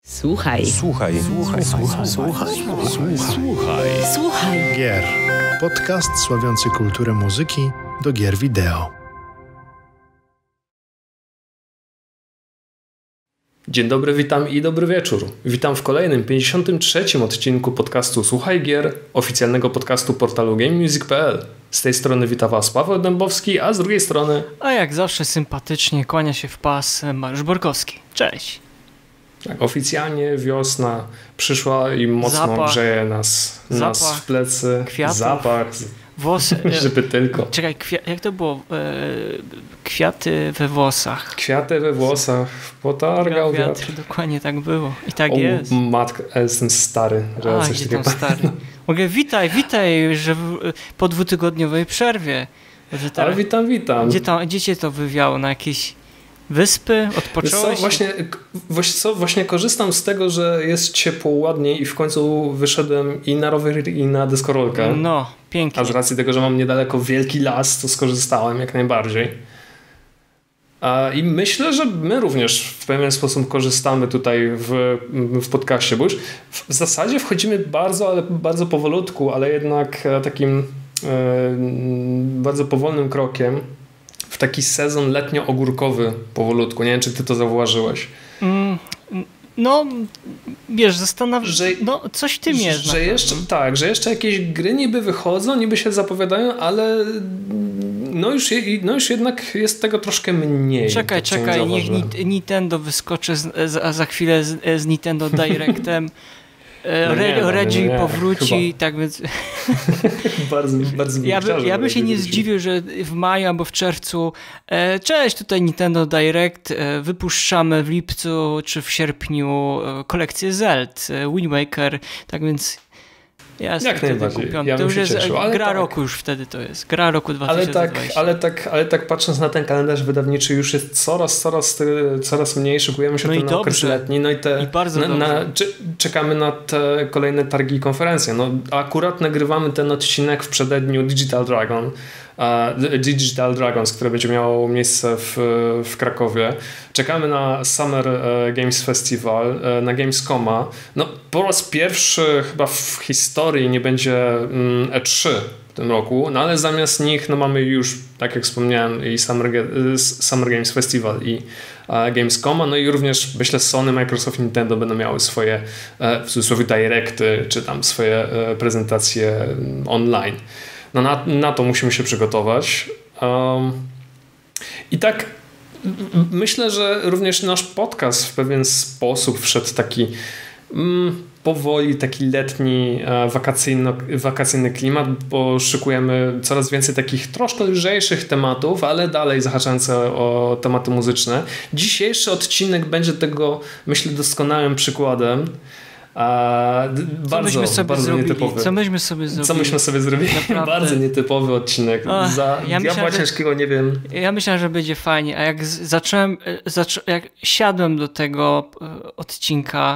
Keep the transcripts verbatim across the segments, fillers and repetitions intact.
Słuchaj. Słuchaj. Słuchaj. Słuchaj. Słuchaj. Słuchaj. Słuchaj. Słuchaj. Gier. Podcast sławiący kulturę muzyki do gier wideo. Dzień dobry, witam i dobry wieczór. Witam w kolejnym, pięćdziesiątym trzecim odcinku podcastu Słuchaj Gier, oficjalnego podcastu portalu game music kropka p l. Z tej strony wita Was Paweł Dębowski, a z drugiej strony... A jak zawsze sympatycznie kłania się w pas Mariusz Borkowski. Cześć. Tak, oficjalnie wiosna przyszła i mocno Zapach. grzeje nas, nas Zapach. w plecy. Kwiatów. Zapach. Włosy. Żeby tylko. Czekaj, kwia- jak to było? E, kwiaty we włosach. Kwiaty we włosach potargał wiatr. wiatr. Dokładnie tak było. I tak O, jest. matka, ja jestem stary. Że A, coś gdzie takiego... tam stary? Mogę, witaj, witaj, że w, po dwutygodniowej przerwie. Że teraz, Ale witam, witam. Gdzie, tam, gdzie cię to wywiało? Na jakieś wyspy? Wiesz Odpocząłeś? co, właśnie, właśnie, co, właśnie korzystam z tego, że jest ciepło, ładniej i w końcu wyszedłem i na rower, i na deskorolkę. No, pięknie. A z racji tego, że mam niedaleko wielki las, to skorzystałem jak najbardziej. I myślę, że my również w pewien sposób korzystamy tutaj w, w podcaście, bo już w zasadzie wchodzimy bardzo, ale bardzo powolutku, ale jednak takim e, bardzo powolnym krokiem w taki sezon letnio-ogórkowy powolutku. Nie wiem, czy ty to zauważyłeś. Mm, no, wiesz, zastanawiam Że- no coś w tym jest. na Że pewno. jeszcze, tak, że jeszcze jakieś gry niby wychodzą, niby się zapowiadają, ale no już, je, no już jednak jest tego troszkę mniej. Czekaj, tak co czekaj, niech zauważyłem. Ni- Nintendo wyskoczy z, z, a za chwilę z, z Nintendo Directem. E, No nie, Re- no nie, Reggie nie, powróci, tak więc bardzo, bardzo bym ja, chciał, by, żeby ja bym się Reggie nie wrócił. zdziwił, że w maju albo w czerwcu e, cześć, tutaj Nintendo Direct, e, wypuszczamy w lipcu czy w sierpniu e, kolekcję Zeld, e, Wind Waker, tak więc ja jestem Jak wtedy najbardziej, kupiony. ja To bym już się jest cieszył, ale gra tak. roku już wtedy to jest, gra roku dwa Ale tysiące tak, dwudziestego. ale, tak, ale tak patrząc na ten kalendarz wydawniczy już jest coraz, coraz, y, coraz mniej. Szykujemy się No ten i na okres dobrze. letni. No i, te, I bardzo na, na, dobrze. cze- czekamy na te kolejne targi i konferencje. No, akurat nagrywamy ten odcinek w przededniu Digital Dragon. Uh, Digital Dragons, które będzie miało miejsce w, w Krakowie. Czekamy na Summer uh, Games Festival, uh, na Gamescoma. No, po raz pierwszy chyba w historii nie będzie um, E trzy w tym roku, no ale zamiast nich no mamy już, tak jak wspomniałem, i Summer, Ge- Summer Games Festival i uh, Gamescoma, no i również myślę Sony, Microsoft i Nintendo będą miały swoje uh, w cudzysłowie directy, czy tam swoje uh, prezentacje um, online. No na, na to musimy się przygotować. Um, I tak m- myślę, że również nasz podcast w pewien sposób wszedł taki mm, powoli taki letni, e, wakacyjno, wakacyjny klimat, bo szykujemy coraz więcej takich troszkę lżejszych tematów, ale dalej zahaczające o tematy muzyczne. Dzisiejszy odcinek będzie tego, myślę, doskonałym przykładem. A, d- Co bardzo, myśmy sobie bardzo zrobili? nietypowy. Co myśmy sobie zrobili? Co myśmy sobie zrobili? Naprawdę. Bardzo nietypowy odcinek. Ach, Za ja ja myślałem, diabła że- ciężkiego nie wiem. Ja myślałem, że będzie fajnie, a jak z- zacząłem, e, zaczą, jak siadłem do tego e, odcinka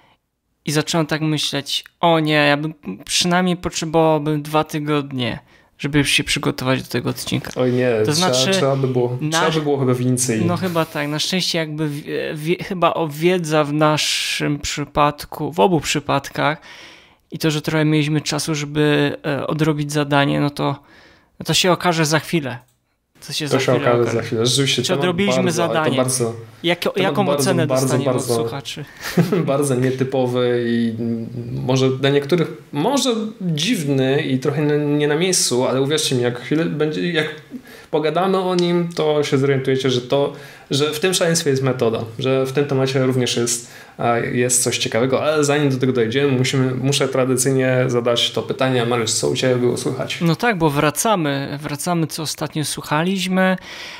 i zacząłem tak myśleć, o nie, ja bym przynajmniej potrzebowałbym dwa tygodnie, żeby się przygotować do tego odcinka. Oj nie, To trzeba, znaczy, trzeba, by było, na- trzeba by było chyba więcej. No chyba tak, na szczęście jakby wie, wie, chyba o wiedza w naszym przypadku, w obu przypadkach i to, że trochę mieliśmy czasu, żeby e, odrobić zadanie, no to, no to się okaże za chwilę. To się, to za się chwilę okaże okaże. za chwilę. Rzeczywiście, Czy temat odrobiliśmy bardzo, ale zadanie? To bardzo, Jak, Temat jaką bardzo, ocenę bardzo, dostaniemy bardzo- od słuchaczy? bardzo nietypowy i może dla niektórych może dziwny i trochę nie na miejscu, ale uwierzcie mi, jak chwilę będzie, jak pogadamy o nim, to się zorientujecie, że to, że w tym szaleństwie jest metoda, że w tym temacie również jest, jest coś ciekawego, ale zanim do tego dojdziemy, musimy, muszę tradycyjnie zadać to pytanie. Mariusz, co u Ciebie było słychać? No tak, bo wracamy, wracamy co ostatnio słuchaliśmy,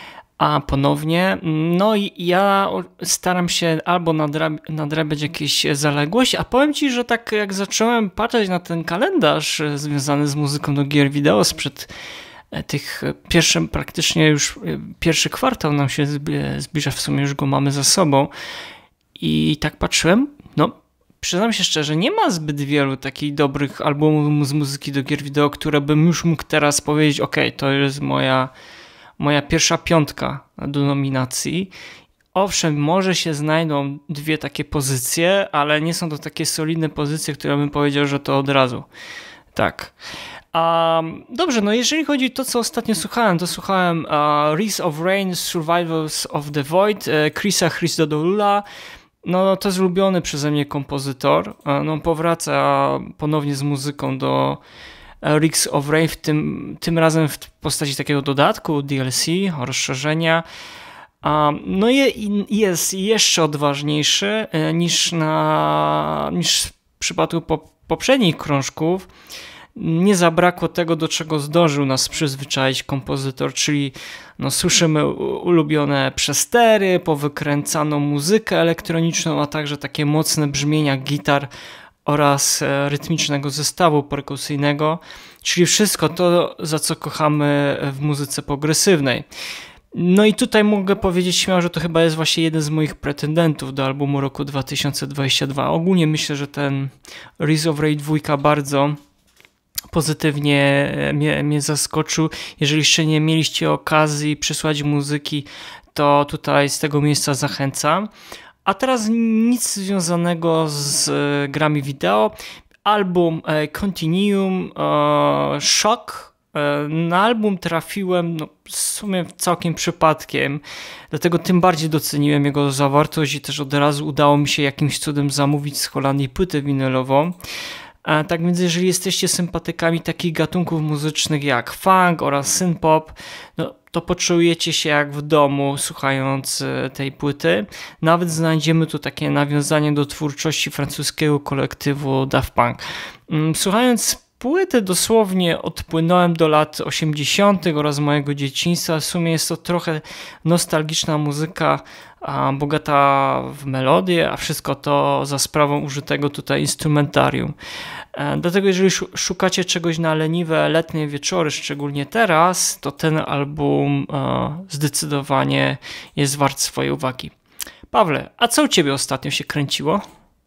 a ponownie, no i ja staram się albo nadrab- nadrabiać jakieś zaległości, a powiem Ci, że tak jak zacząłem patrzeć na ten kalendarz związany z muzyką do gier wideo sprzed tych pierwszym, praktycznie już pierwszy kwartał nam się zbliża, w sumie już go mamy za sobą i tak patrzyłem, no przyznam się szczerze, nie ma zbyt wielu takich dobrych albumów z muzyki do gier wideo, które bym już mógł teraz powiedzieć, ok, to jest moja, moja pierwsza piątka do nominacji. owszem, może się znajdą dwie takie pozycje, ale nie są to takie solidne pozycje, które bym powiedział, że to od razu. Tak. Um, dobrze, no jeżeli chodzi o to, co ostatnio słuchałem, to słuchałem uh, Reese of Rain, Survivors of the Void, uh, Chrisa Christodoulou. No to jest ulubiony przeze mnie kompozytor. Uh, no powraca ponownie z muzyką do Reese of Rain, w tym, tym razem w postaci takiego dodatku, D L C, rozszerzenia. Um, no i jest jeszcze odważniejszy uh, niż, na, niż w przypadku po, poprzednich krążków. Nie zabrakło tego, do czego zdążył nas przyzwyczaić kompozytor, czyli no, słyszymy ulubione przestery, powykręcaną muzykę elektroniczną, a także takie mocne brzmienia gitar oraz rytmicznego zestawu perkusyjnego, czyli wszystko to, za co kochamy w muzyce progresywnej. No i tutaj mogę powiedzieć śmiało, że to chyba jest właśnie jeden z moich pretendentów do albumu roku dwa tysiące dwudziestego drugiego. Ogólnie myślę, że ten Reese of Rain dwa bardzo pozytywnie mnie, mnie zaskoczył. Jeżeli jeszcze nie mieliście okazji przysłać muzyki, to tutaj z tego miejsca zachęcam. A teraz nic związanego z grami wideo. Album Continuum Shock. Na album trafiłem no, w sumie całkiem przypadkiem, dlatego tym bardziej doceniłem jego zawartość i też od razu udało mi się jakimś cudem zamówić z Holandii płytę winylową. A tak więc jeżeli jesteście sympatykami takich gatunków muzycznych jak funk oraz synth-pop, no, to poczujecie się jak w domu słuchając tej płyty. Nawet znajdziemy tu takie nawiązanie do twórczości francuskiego kolektywu Daft Punk. Słuchając płyty dosłownie odpłynąłem do lat osiemdziesiątych oraz mojego dzieciństwa. W sumie jest to trochę nostalgiczna muzyka, a bogata w melodię, a wszystko to za sprawą użytego tutaj instrumentarium. Dlatego jeżeli szukacie czegoś na leniwe letnie wieczory, szczególnie teraz, to ten album zdecydowanie jest wart swojej uwagi. Pawle, a co u ciebie ostatnio się kręciło?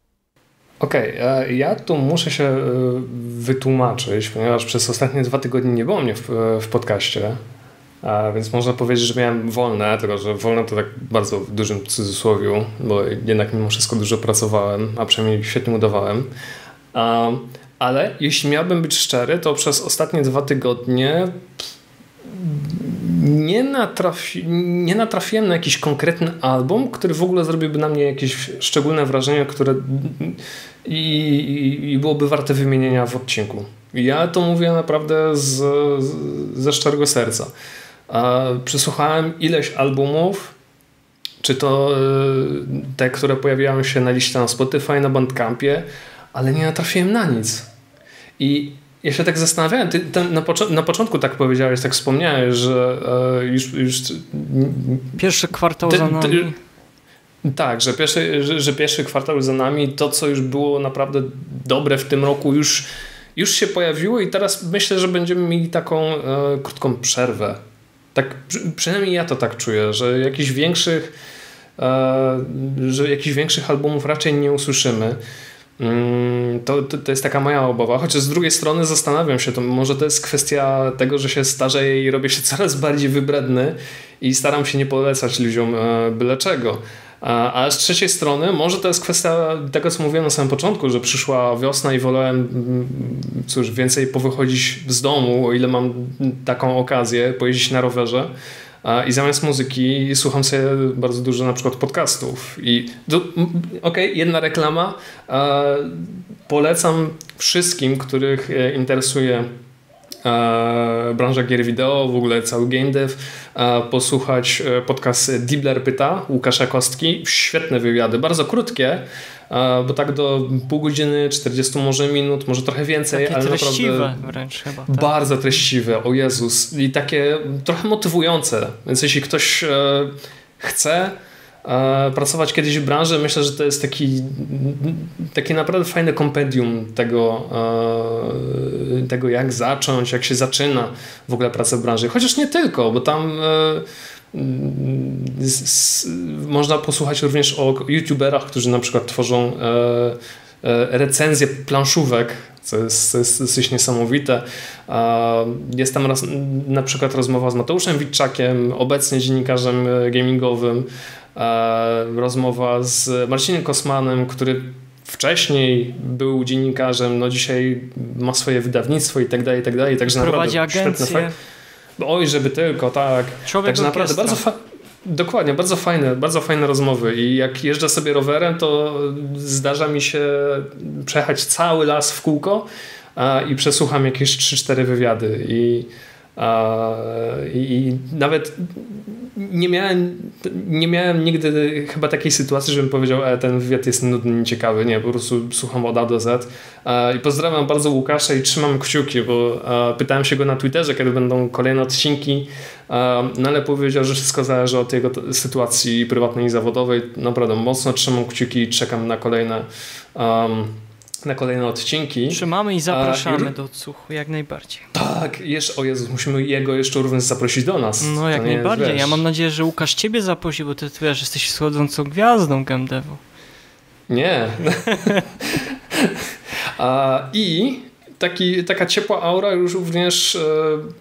Okej, okay, ja tu muszę się wytłumaczyć, ponieważ przez ostatnie dwa tygodnie nie było mnie w, w podcaście, a więc można powiedzieć, że miałem wolne, tylko że wolne to tak bardzo w dużym cudzysłowiu, bo jednak mimo wszystko dużo pracowałem, a przynajmniej świetnie udawałem. Um, ale jeśli miałbym być szczery, to przez ostatnie dwa tygodnie nie, natrafi, nie natrafiłem na jakiś konkretny album, który w ogóle zrobiłby na mnie jakieś szczególne wrażenie, które i, i, i byłoby warte wymienienia w odcinku. Ja to mówię naprawdę z, z, ze szczerego serca. A przesłuchałem ileś albumów, czy to te, które pojawiały się na liście na Spotify, na Bandcampie, ale nie natrafiłem na nic. I ja się tak zastanawiałem, ty, ty na, pocz- na początku tak powiedziałeś, tak wspomniałeś, że e, już, już... Pierwszy kwartał ty, za nami. Ty, tak, że pierwszy, że, że pierwszy kwartał za nami, to co już było naprawdę dobre w tym roku już, już się pojawiło i teraz myślę, że będziemy mieli taką e, krótką przerwę. Tak, przy, przynajmniej ja to tak czuję, że jakichś większych e, że jakichś większych albumów raczej nie usłyszymy. To, to, to jest taka moja obawa, chociaż z drugiej strony zastanawiam się, to może to jest kwestia tego, że się starzeję i robię się coraz bardziej wybredny i staram się nie polecać ludziom byle czego. A z trzeciej strony może to jest kwestia tego, co mówiłem na samym początku, że przyszła wiosna i wolałem cóż, więcej powychodzić z domu, o ile mam taką okazję, pojeździć na rowerze. I zamiast muzyki słucham sobie bardzo dużo na przykład podcastów. I okej, okay, jedna reklama. Polecam wszystkim, których interesuje branża gier wideo, w ogóle cały game dev, posłuchać podcast Dibler Pyta, Łukasza Kostki. Świetne wywiady, bardzo krótkie, bo tak do pół godziny, czterdzieści może minut, może trochę więcej, takie ale treściwe naprawdę wręcz chyba. Tak? Bardzo treściwe, o Jezus. I takie trochę motywujące. Więc jeśli ktoś e, chce e, pracować kiedyś w branży, myślę, że to jest taki, taki naprawdę fajne kompendium tego, e, tego, jak zacząć, jak się zaczyna w ogóle pracę w branży. Chociaż nie tylko, bo tam e, z, z, można posłuchać również o youtuberach, którzy na przykład tworzą e, e, recenzje planszówek, co jest, co jest dosyć niesamowite. Jest tam raz, na przykład rozmowa z Mateuszem Witczakiem, obecnie dziennikarzem gamingowym. rozmowa z Marcinem Kosmanem, który wcześniej był dziennikarzem, no dzisiaj ma swoje wydawnictwo i tak dalej, i tak dalej. Także prowadzi naprawdę agencję. Oj, żeby tylko, tak. Człowiek Także naprawdę bardzo fa- Dokładnie, bardzo fajne, bardzo fajne rozmowy i jak jeżdżę sobie rowerem, to zdarza mi się przejechać cały las w kółko a, i przesłucham jakieś trzy cztery wywiady i, a, i nawet nie miałem, nie miałem nigdy chyba takiej sytuacji, żebym powiedział, e, ten wywiad jest nudny, nieciekawy. Nie, po prostu słucham od A do Z. I pozdrawiam bardzo Łukasza i trzymam kciuki, bo pytałem się go na Twitterze, kiedy będą kolejne odcinki, no ale powiedział, że wszystko zależy od jego sytuacji prywatnej i zawodowej. Naprawdę mocno trzymam kciuki i czekam na kolejne um, na kolejne odcinki. Trzymamy i zapraszamy A, do odsłuchu jak najbardziej. Tak, jeszcze, o Jezus, musimy jego jeszcze również zaprosić do nas. No jak najbardziej. Jest, ja mam nadzieję, że Łukasz ciebie zaprosi, bo ty, ty wiesz, jesteś wschodzącą gwiazdą GameDevu. Nie. A, I taki, taka ciepła aura już również e,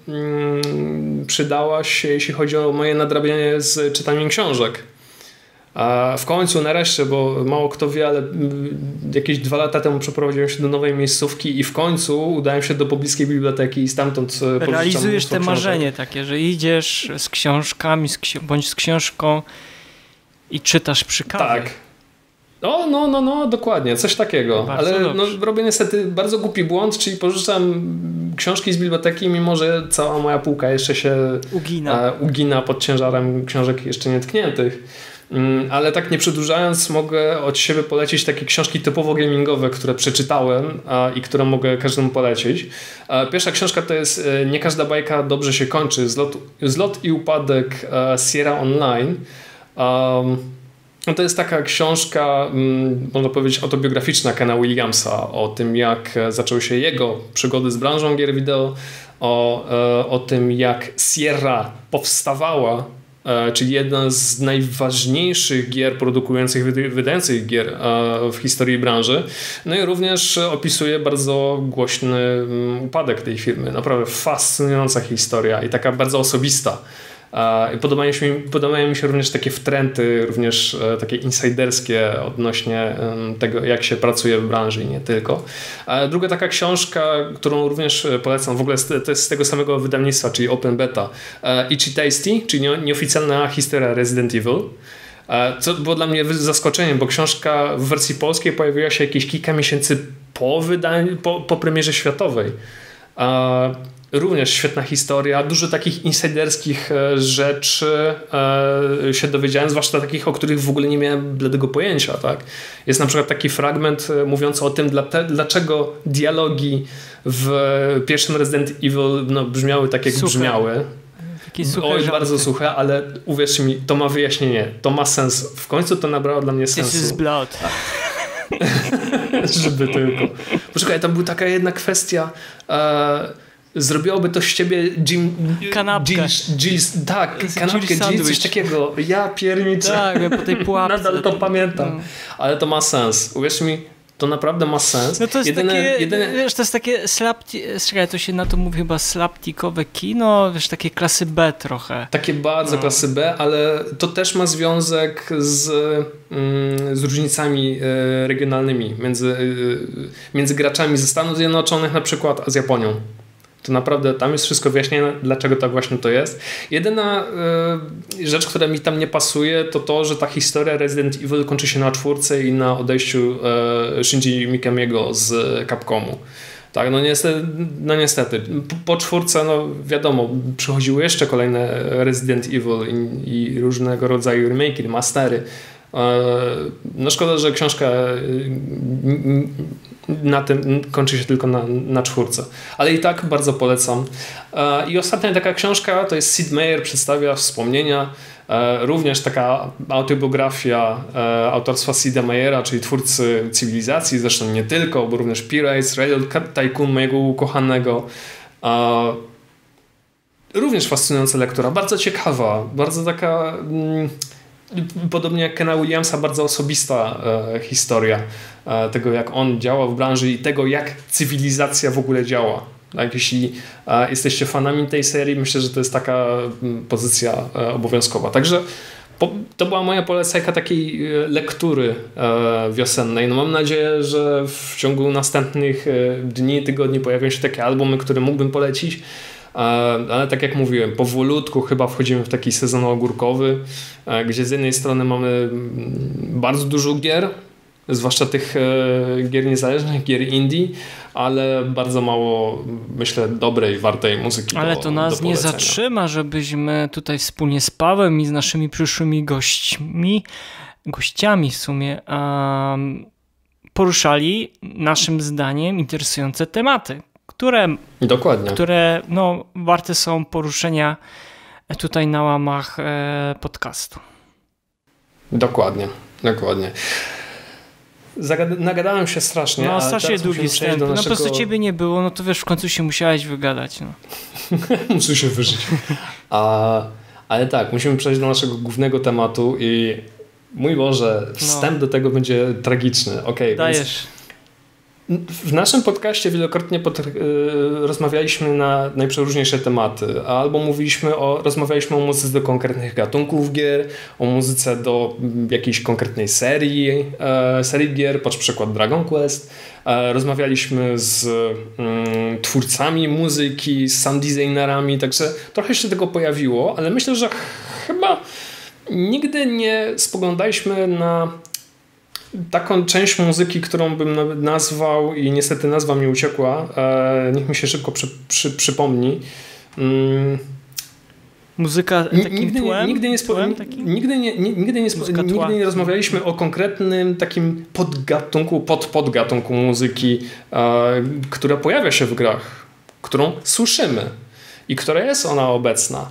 mm, przydała się, jeśli chodzi o moje nadrabianie z czytaniem książek. A w końcu, nareszcie, bo mało kto wie, ale jakieś dwa lata temu przeprowadziłem się do nowej miejscówki i w końcu udałem się do pobliskiej biblioteki i stamtąd realizujesz te książek. Marzenie takie, że idziesz z książkami z ksi- bądź z książką i czytasz przy kawie. Tak. No, no, no, no, dokładnie, coś takiego. Bardzo ale no, robię niestety bardzo głupi błąd, czyli pożyczam książki z biblioteki, mimo że cała moja półka jeszcze się ugina, e, ugina pod ciężarem książek jeszcze nietkniętych. Ale tak nie przedłużając, mogę od siebie polecić takie książki typowo gamingowe, które przeczytałem a, i które mogę każdemu polecić. A, pierwsza książka to jest Nie każda bajka dobrze się kończy. Zlot, zlot i upadek a, Sierra Online. A, no to jest taka książka, m, można powiedzieć, autobiograficzna Kena Williamsa o tym, jak zaczęły się jego przygody z branżą gier wideo, o, e, o tym, jak Sierra powstawała, czyli jedna z najważniejszych gier produkujących, wydających gier w historii branży. No i również opisuje bardzo głośny upadek tej firmy. Naprawdę fascynująca historia i taka bardzo osobista. Podobają, się, podobają mi się również takie wtręty, również takie insiderskie odnośnie tego, jak się pracuje w branży i nie tylko. A druga taka książka, którą również polecam, w ogóle to jest z tego samego wydawnictwa, czyli Open Beta, Itchy Tasty, czyli nieoficjalna historia Resident Evil. Co było dla mnie zaskoczeniem, bo książka w wersji polskiej pojawiła się jakieś kilka miesięcy po, wydaniu, po, po premierze światowej. Również świetna historia, dużo takich insiderskich rzeczy się dowiedziałem, zwłaszcza takich, o których w ogóle nie miałem bladego pojęcia. Tak? Jest na przykład taki fragment mówiący o tym, dlaczego dialogi w pierwszym Resident Evil no, brzmiały tak, jak suche. brzmiały. Oj, bardzo suche, ale uwierzcie mi, to ma wyjaśnienie, to ma sens. W końcu to nabrało dla mnie sensu. This is blood. Żeby tylko. Poczekaj, tam była taka jedna kwestia. E, zrobiłoby to z ciebie Jim... Kanapkę. Jill, Jill, tak, kanapkę, Jill, coś takiego. Ja pierniczę. Tak, ja po tej pułapce. Nadal to pamiętam. No. Ale to ma sens. Uwierz mi, to naprawdę ma sens. No to jest jedyne, takie, jedyne... wiesz, to jest takie slapti... to się na to mówi chyba slaptikowe kino, wiesz, takie klasy B trochę. Takie bardzo no. klasy B, ale to też ma związek z, mm, z różnicami y, regionalnymi między, y, między graczami ze Stanów Zjednoczonych na przykład, a z Japonią. To naprawdę tam jest wszystko wyjaśnione, dlaczego tak właśnie to jest. Jedyna y, rzecz, która mi tam nie pasuje, to to, że ta historia Resident Evil kończy się na czwórce i na odejściu y, Shinji Mikamiego z Capcomu. Tak, no niestety, no niestety. Po, po czwórce, no wiadomo, przychodziły jeszcze kolejne Resident Evil i, i różnego rodzaju remake, remastery. No szkoda, że książka na tym kończy się tylko na, na czwórce. Ale i tak bardzo polecam. I ostatnia taka książka to jest Sid Meier przedstawia wspomnienia. Również taka autobiografia autorstwa Sida Meiera, czyli twórcy Cywilizacji, zresztą nie tylko, bo również Pirates, Railroad Tycoon, mojego ukochanego. Również fascynująca lektura, bardzo ciekawa, bardzo taka... Podobnie jak Kena Williamsa, bardzo osobista e, historia e, tego, jak on działa w branży i tego, jak cywilizacja w ogóle działa. Tak, jeśli e, jesteście fanami tej serii, myślę, że to jest taka m, pozycja e, obowiązkowa. Także po, to była moja polecajka takiej lektury e, wiosennej. No mam nadzieję, że w ciągu następnych e, dni, tygodni pojawią się takie albumy, które mógłbym polecić. E, ale tak jak mówiłem, powolutku chyba wchodzimy w taki sezon ogórkowy, e, gdzie z jednej strony mamy bardzo dużo gier, zwłaszcza tych e, gier niezależnych, gier indie, ale bardzo mało, myślę, dobrej, wartej muzyki. Ale do, to nas do nie zatrzyma, żebyśmy tutaj wspólnie z Pawłem i z naszymi przyszłymi gośćmi, gościami w sumie, um, poruszali naszym zdaniem interesujące tematy, które, Dokładnie. które no, warte są poruszenia tutaj na łamach e, podcastu. Dokładnie, dokładnie. Zagad- nagadałem się strasznie. No strasznie długi wstęp. Do naszego... No po prostu ciebie nie było, no to wiesz, w końcu się musiałeś wygadać. No. Muszę się wyżyć. A, ale tak, musimy przejść do naszego głównego tematu i mój Boże, wstęp no. do tego będzie tragiczny. Okay, Dajesz. Więc w naszym podcaście wielokrotnie pod, yy, rozmawialiśmy na najprzeróżniejsze tematy. Albo mówiliśmy o, rozmawialiśmy o muzyce do konkretnych gatunków gier, o muzyce do jakiejś konkretnej serii, e, serii gier, pod przykład Dragon Quest. E, rozmawialiśmy z mm, twórcami muzyki, z sound designerami, także trochę się tego pojawiło, ale myślę, że ch- chyba nigdy nie spoglądaliśmy na taką część muzyki, którą bym nazwał i niestety nazwa mi uciekła, e, niech mi się szybko przy, przy, przypomni. Mm. Muzyka takim nigdy, tłem? Nigdy nie, spo, tłem nigdy nie, nigdy nie, spo, nigdy nie rozmawialiśmy o konkretnym takim podgatunku, pod podgatunku muzyki, e, która pojawia się w grach, którą słyszymy i która jest ona obecna.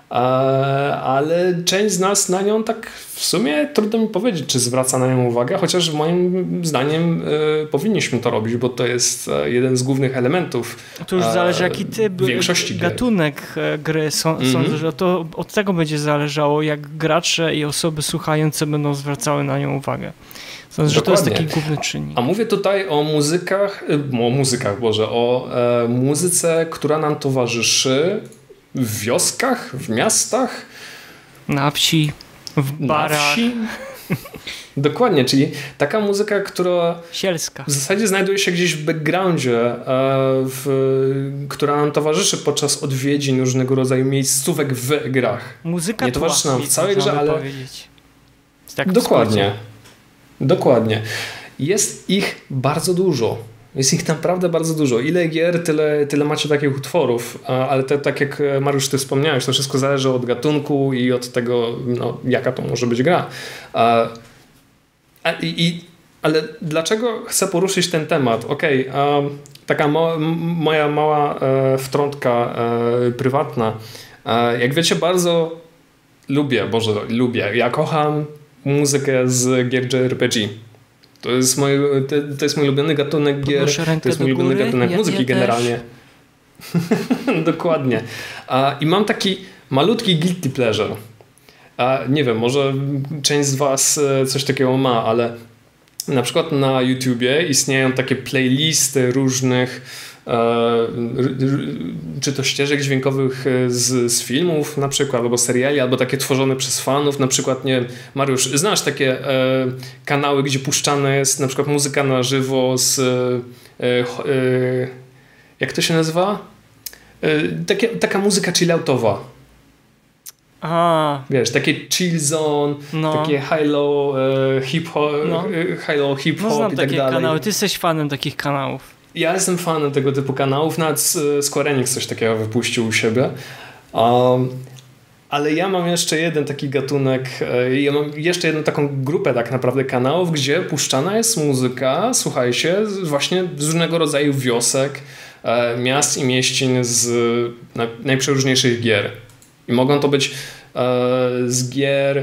Ale część z nas na nią tak w sumie trudno mi powiedzieć, czy zwraca na nią uwagę, chociaż moim zdaniem y, powinniśmy to robić, bo to jest jeden z głównych elementów. To już zależy jaki typ, większości gatunek gry. Są, mm-hmm. Sądzę, że to od tego będzie zależało, jak gracze i osoby słuchające będą zwracały na nią uwagę. Sądzę, że to jest taki główny czynnik. A mówię tutaj o muzykach, o muzykach, Boże, o e, muzyce, która nam towarzyszy w wioskach, w miastach, na wsi, w barach. Na wsi. Dokładnie, czyli taka muzyka, która sielska. W zasadzie znajduje się gdzieś w backgroundzie, w, która nam towarzyszy podczas odwiedzin różnego rodzaju miejscówek w grach. Muzyka nie towarzyszy nam w całej grze, ale tak dokładnie. Dokładnie. Jest ich bardzo dużo. Jest ich naprawdę bardzo dużo. Ile gier, tyle, tyle macie takich utworów, ale to, tak jak Mariusz, ty wspomniałeś, to wszystko zależy od gatunku i od tego, no, jaka to może być gra. A, i, i, ale dlaczego chcę poruszyć ten temat? Okej, okay, taka mo, moja mała e, wtrątka e, prywatna. E, jak wiecie, bardzo lubię, Boże, lubię, ja kocham muzykę z gier J R P G. To jest, mój, to, to jest mój ulubiony gatunek gier, to jest mój ulubiony góry. gatunek ja, muzyki ja generalnie. Dokładnie. A, I mam taki malutki guilty pleasure. A, nie wiem, może część z was coś takiego ma, ale na przykład na YouTubie istnieją takie playlisty różnych e, czy to ścieżek dźwiękowych z, z filmów na przykład, albo seriali, albo takie tworzone przez fanów, na przykład, nie wiem, Mariusz, znasz takie e, kanały, gdzie puszczana jest na przykład muzyka na żywo z e, e, jak to się nazywa? E, takie, taka muzyka chilloutowa. A. Wiesz, takie chill zone, no. takie high-low e, hip-hop, no. e, high-low hip-hop no, znam i tak takie dalej. Kanały. Ty jesteś fanem takich kanałów. Ja jestem fanem tego typu kanałów, nawet Square Enix coś takiego wypuścił u siebie. Um, ale ja mam jeszcze jeden taki gatunek, ja mam jeszcze jedną taką grupę tak naprawdę kanałów, gdzie puszczana jest muzyka, słuchajcie, właśnie z różnego rodzaju wiosek, e, miast i mieścin z na, najprzeróżniejszych gier. I mogą to być e, z gier e,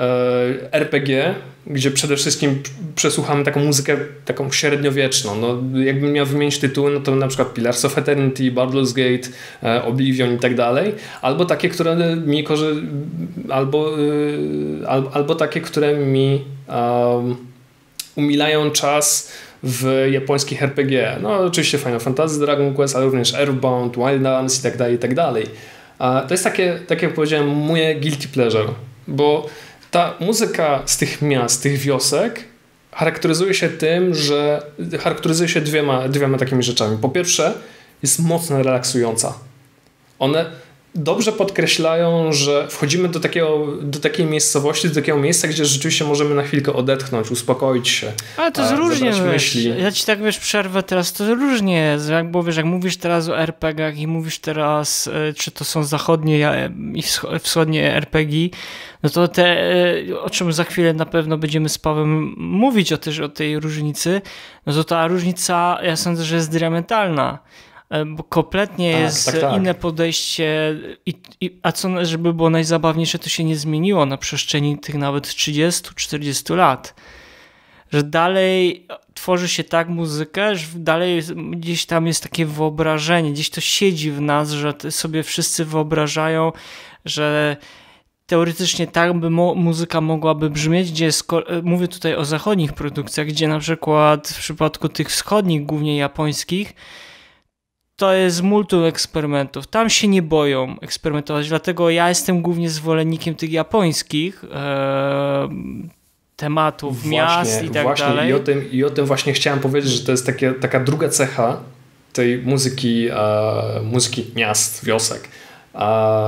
R P G, gdzie przede wszystkim przesłuchamy taką muzykę taką średniowieczną. No, jakbym miał wymienić tytuły, no to na przykład Pillars of Eternity, Baldur's Gate, e, Oblivion i tak dalej. Albo takie, które mi korzy... albo, y, al, albo takie, które mi um, umilają czas w japońskich R P G. No oczywiście Final Fantasy, Dragon Quest, ale również Earthbound, Wildlands i tak dalej, i tak dalej. To jest takie, tak jak powiedziałem, moje guilty pleasure, bo ta muzyka z tych miast, z tych wiosek charakteryzuje się tym, że charakteryzuje się dwiema, dwiema takimi rzeczami. Po pierwsze, jest mocno relaksująca. One dobrze podkreślają, że wchodzimy do, takiego, do takiej miejscowości, do takiego miejsca, gdzie rzeczywiście możemy na chwilkę odetchnąć, uspokoić się. Ale to jest różnie, wiesz, myśli. ja ci tak wiesz, przerwę teraz, to różnie jest, jak, bo wiesz, jak mówisz teraz o er pe gach i mówisz teraz, czy to są zachodnie i wschodnie er pe gi, no to te, o czym za chwilę na pewno będziemy z Pawłem mówić o, też, o tej różnicy, no to ta różnica, ja sądzę, że jest diametralna. Bo kompletnie tak, jest tak, tak. inne podejście, i, i, a co, żeby było najzabawniejsze, to się nie zmieniło na przestrzeni tych nawet trzydziestu czterdziestu lat. Że dalej tworzy się tak muzykę, że dalej jest, gdzieś tam jest takie wyobrażenie, gdzieś to siedzi w nas, że sobie wszyscy wyobrażają, że teoretycznie tak by mo- muzyka mogłaby brzmieć, gdzie sko- mówię tutaj o zachodnich produkcjach, gdzie na przykład w przypadku tych wschodnich, głównie japońskich, to jest multum eksperymentów. Tam się nie boją eksperymentować, dlatego ja jestem głównie zwolennikiem tych japońskich e, tematów, właśnie, miast i tak właśnie. dalej. I o, tym, I o tym właśnie chciałem powiedzieć, że to jest takie, taka druga cecha tej muzyki, e, muzyki miast, wiosek, e,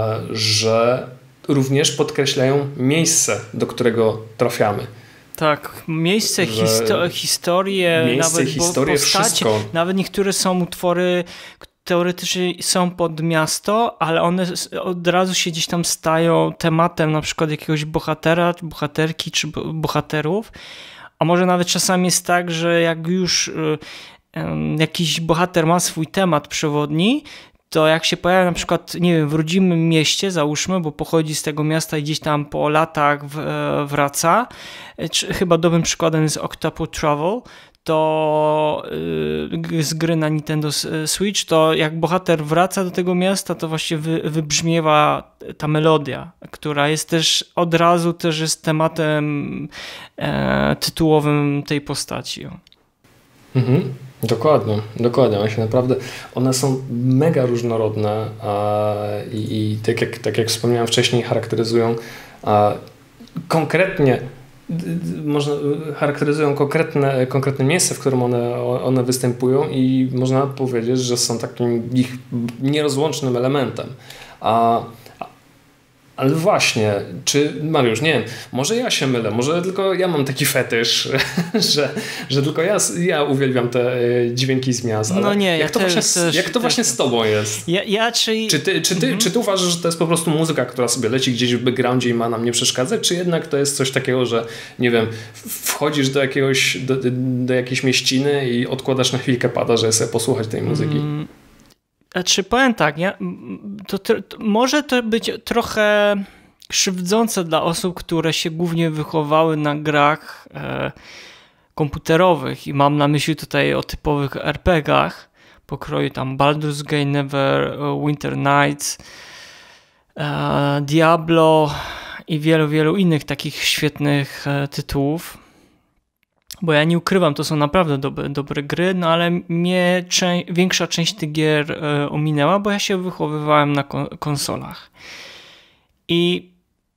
że również podkreślają miejsce, do którego trafiamy. Tak, miejsce, histo- historię, miejsce, nawet historię, postacie, wszystko. Nawet niektóre są utwory, teoretycznie są pod miasto, ale one od razu się gdzieś tam stają tematem na przykład jakiegoś bohatera, bohaterki czy bohaterów, a może nawet czasami jest tak, że jak już y, y, jakiś bohater ma swój temat przewodni, to jak się pojawia na przykład, nie wiem, w rodzimym mieście, załóżmy, bo pochodzi z tego miasta i gdzieś tam po latach w, wraca, czy, chyba dobrym przykładem jest Octopath Travel, to yy, z gry na Nintendo Switch, to jak bohater wraca do tego miasta, to właśnie wy, wybrzmiewa ta melodia, która jest też od razu też jest tematem e, tytułowym tej postaci. Mhm. Dokładnie, dokładnie. One się naprawdę, one są mega różnorodne a, i, i tak, jak, tak jak wspomniałem wcześniej, charakteryzują a, konkretnie można, charakteryzują konkretne, konkretne miejsce, w którym one, one występują i można powiedzieć, że są takim ich nierozłącznym elementem. A, ale właśnie, czy Mariusz, nie wiem, może ja się mylę, może tylko ja mam taki fetysz, że, że tylko ja, ja uwielbiam te dźwięki z miast, ale no nie, jak, ja to też, właśnie, też, jak to też, właśnie z tobą jest? Ja, ja czy... Czy, ty, czy, ty, mhm. czy ty uważasz, że to jest po prostu muzyka, która sobie leci gdzieś w backgroundzie i ma nam nie przeszkadzać, czy jednak to jest coś takiego, że nie wiem, wchodzisz do, jakiegoś, do, do jakiejś mieściny i odkładasz na chwilkę pada, żeby sobie posłuchać tej muzyki? Mm. Znaczy powiem tak, ja, to, to, to może to być trochę krzywdzące dla osób, które się głównie wychowały na grach e, komputerowych i mam na myśli tutaj o typowych er pe gach pokroju tam Baldur's Gate, Never Winter Nights, e, Diablo i wielu, wielu innych takich świetnych e, tytułów. Bo ja nie ukrywam, to są naprawdę dobre, dobre gry, no ale mnie czę- większa część tych gier e, ominęła, bo ja się wychowywałem na kon- konsolach. I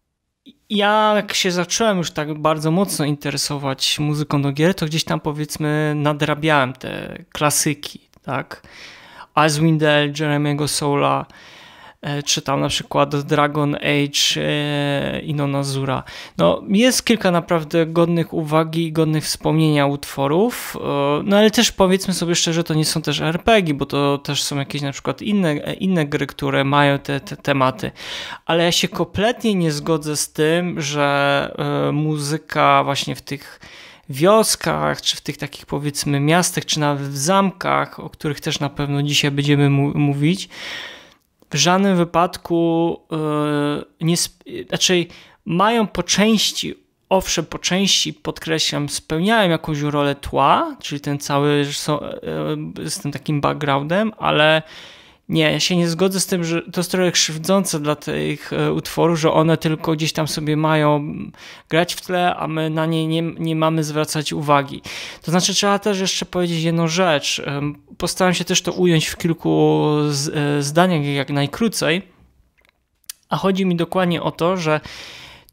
ja jak się zacząłem już tak bardzo mocno interesować muzyką do gier, to gdzieś tam powiedzmy nadrabiałem te klasyki, tak? Icewind Dale, Jeremy'ego Soula, czy tam na przykład Dragon Age e, Inonazura. No, jest kilka naprawdę godnych uwagi i godnych wspomnienia utworów, e, no ale też powiedzmy sobie szczerze, to nie są też er pe gi, bo to też są jakieś na przykład inne, inne gry, które mają te, te tematy. Ale ja się kompletnie nie zgodzę z tym, że e, muzyka właśnie w tych wioskach, czy w tych takich powiedzmy miastach, czy nawet w zamkach, o których też na pewno dzisiaj będziemy mu- mówić, w żadnym wypadku yy, nie, znaczy mają po części, owszem, po części podkreślam, spełniają jakąś rolę tła, czyli ten cały yy, z tym takim backgroundem, ale nie, ja się nie zgodzę z tym, że to jest trochę krzywdzące dla tych utworów, że one tylko gdzieś tam sobie mają grać w tle, a my na nie nie, nie mamy zwracać uwagi. To znaczy trzeba też jeszcze powiedzieć jedną rzecz. Postaram się też to ująć w kilku zdaniach jak najkrócej, a chodzi mi dokładnie o to, że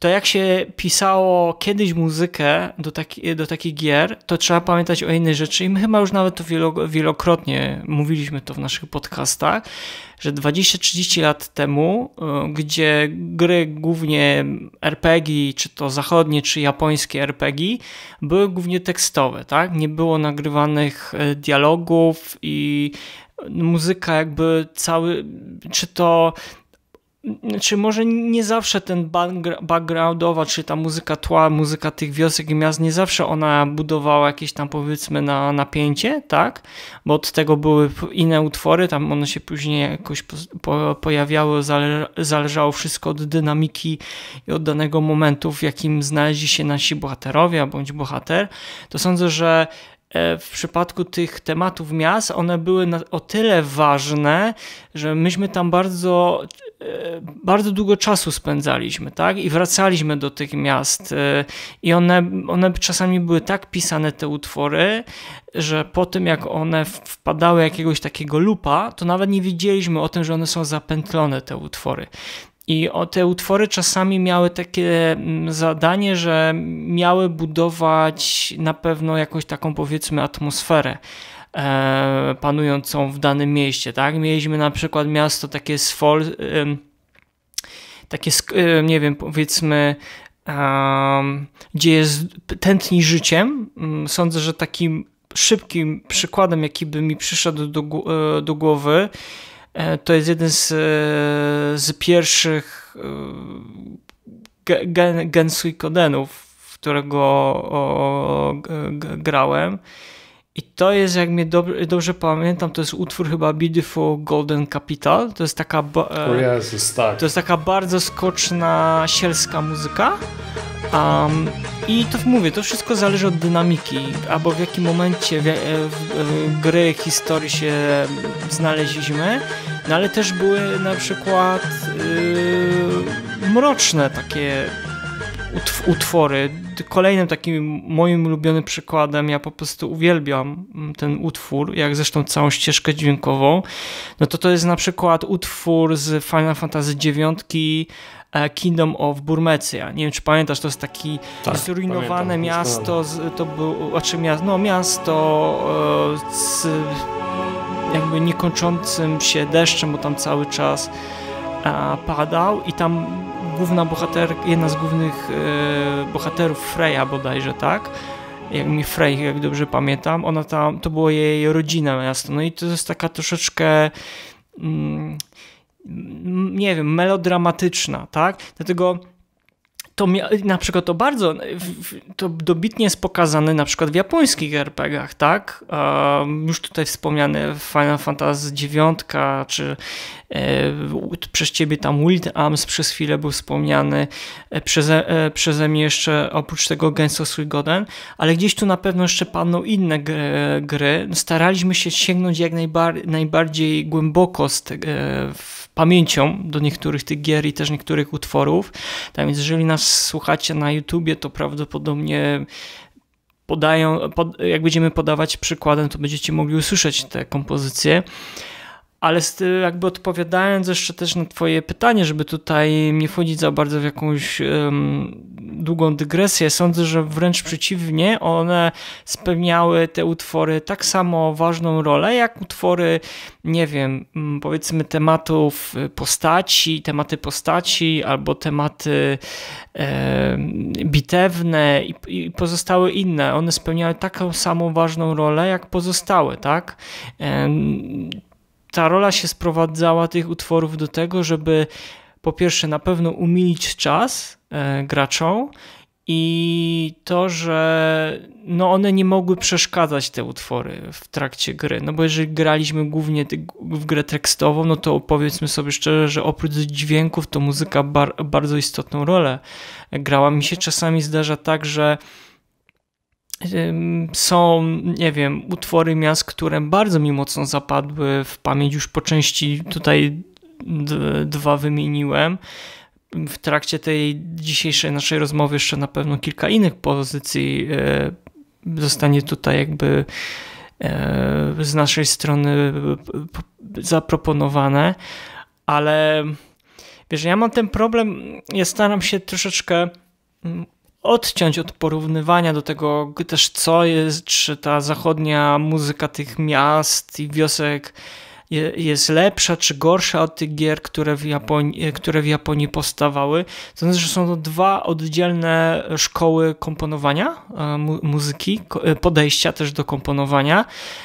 to jak się pisało kiedyś muzykę do, taki, do takich gier, to trzeba pamiętać o innej rzeczy i my chyba już nawet to wielokrotnie mówiliśmy to w naszych podcastach, że dwadzieścia trzydzieści lat temu, gdzie gry głównie er pe gie, czy to zachodnie, czy japońskie er pe gie, były głównie tekstowe, tak? Nie było nagrywanych dialogów i muzyka jakby cały, czy to czy może nie zawsze ten backgroundowa, czy ta muzyka tła, muzyka tych wiosek i miast, nie zawsze ona budowała jakieś tam powiedzmy na napięcie, tak? Bo od tego były inne utwory, tam one się później jakoś po, po, pojawiały, zale, zależało wszystko od dynamiki i od danego momentu, w jakim znaleźli się nasi bohaterowie, bądź bohater. To sądzę, że w przypadku tych tematów miast one były o tyle ważne, że myśmy tam bardzo, bardzo długo czasu spędzaliśmy, tak? I wracaliśmy do tych miast i one, one czasami były tak pisane, te utwory, że po tym jak one wpadały jakiegoś takiego lupa, to nawet nie wiedzieliśmy o tym, że one są zapętlone, te utwory. I te utwory czasami miały takie zadanie, że miały budować na pewno jakąś taką powiedzmy atmosferę e, panującą w danym mieście, tak? Mieliśmy na przykład miasto takie swol, e, takie e, nie wiem, powiedzmy e, gdzie jest tętni życiem. Sądzę, że takim szybkim przykładem, jaki by mi przyszedł do, do głowy, to jest jeden z, z pierwszych gen, gen Suikodenów, w którego o, g, grałem. I to jest, jak mnie dobrze, dobrze pamiętam, to jest utwór chyba Beautiful Golden Capital. To jest taka, o Jezus, tak. To jest taka bardzo skoczna, sielska muzyka. Um, I to mówię, to wszystko zależy od dynamiki, albo w jakim momencie w, w, w gry, historii się znaleźliśmy, no ale też były na przykład yy, mroczne takie utw utwory. Kolejnym takim moim ulubionym przykładem, ja po prostu uwielbiam ten utwór, jak zresztą całą ścieżkę dźwiękową, no to to jest na przykład utwór z Final Fantasy dziewięć Kingdom of Burmecia. Nie wiem, czy pamiętasz, to jest taki tak, zrujnowane pamiętam, miasto, z, to było, znaczy miasto, no miasto e, z jakby niekończącym się deszczem, bo tam cały czas e, padał i tam główna bohater, jedna z głównych e, bohaterów, Freya bodajże, tak? Jak mi Frey, jak dobrze pamiętam, ona tam, to było jej rodzinne miasto. No i to jest taka troszeczkę mm, nie wiem, melodramatyczna, tak? Dlatego to na przykład to bardzo, to dobitnie jest pokazane na przykład w japońskich er pe gach, tak? Um, już tutaj wspomniane Final Fantasy dziewięć, czy e, przez ciebie tam Wild Arms przez chwilę był wspomniany, e, przeze, e, przeze mnie jeszcze oprócz tego Genso Suikoden, ale gdzieś tu na pewno jeszcze padną inne gry. gry. Staraliśmy się sięgnąć jak najbar najbardziej głęboko z te, e, w pamięcią do niektórych tych gier i też niektórych utworów. Tak więc jeżeli nas słuchacie na YouTubie, to prawdopodobnie podają, pod, jak będziemy podawać przykładem, to będziecie mogli usłyszeć te kompozycje. Ale jakby odpowiadając jeszcze też na twoje pytanie, żeby tutaj nie wchodzić za bardzo w jakąś um, długą dygresję, sądzę, że wręcz przeciwnie, one spełniały te utwory tak samo ważną rolę, jak utwory, nie wiem, powiedzmy tematów postaci, tematy postaci albo tematy e, bitewne i, i pozostałe inne. One spełniały taką samą ważną rolę, jak pozostałe, tak? E, Ta rola się sprowadzała tych utworów do tego, żeby po pierwsze na pewno umilić czas e, graczom i to, że no one nie mogły przeszkadzać, te utwory, w trakcie gry. No bo jeżeli graliśmy głównie w grę tekstową, no to powiedzmy sobie szczerze, że oprócz dźwięków to muzyka bar bardzo istotną rolę grała. Mi się czasami zdarza tak, że są, nie wiem, utwory miast, które bardzo mi mocno zapadły w pamięć, już po części tutaj dwa wymieniłem. W trakcie tej dzisiejszej naszej rozmowy jeszcze na pewno kilka innych pozycji zostanie tutaj jakby z naszej strony zaproponowane, ale wiesz, ja mam ten problem, ja staram się troszeczkę odciąć od porównywania do tego też, co jest, czy ta zachodnia muzyka tych miast i wiosek jest lepsza czy gorsza od tych gier, które w Japonii, które w Japonii powstawały. To znaczy, że są to dwa oddzielne szkoły komponowania mu muzyki, podejścia też do komponowania,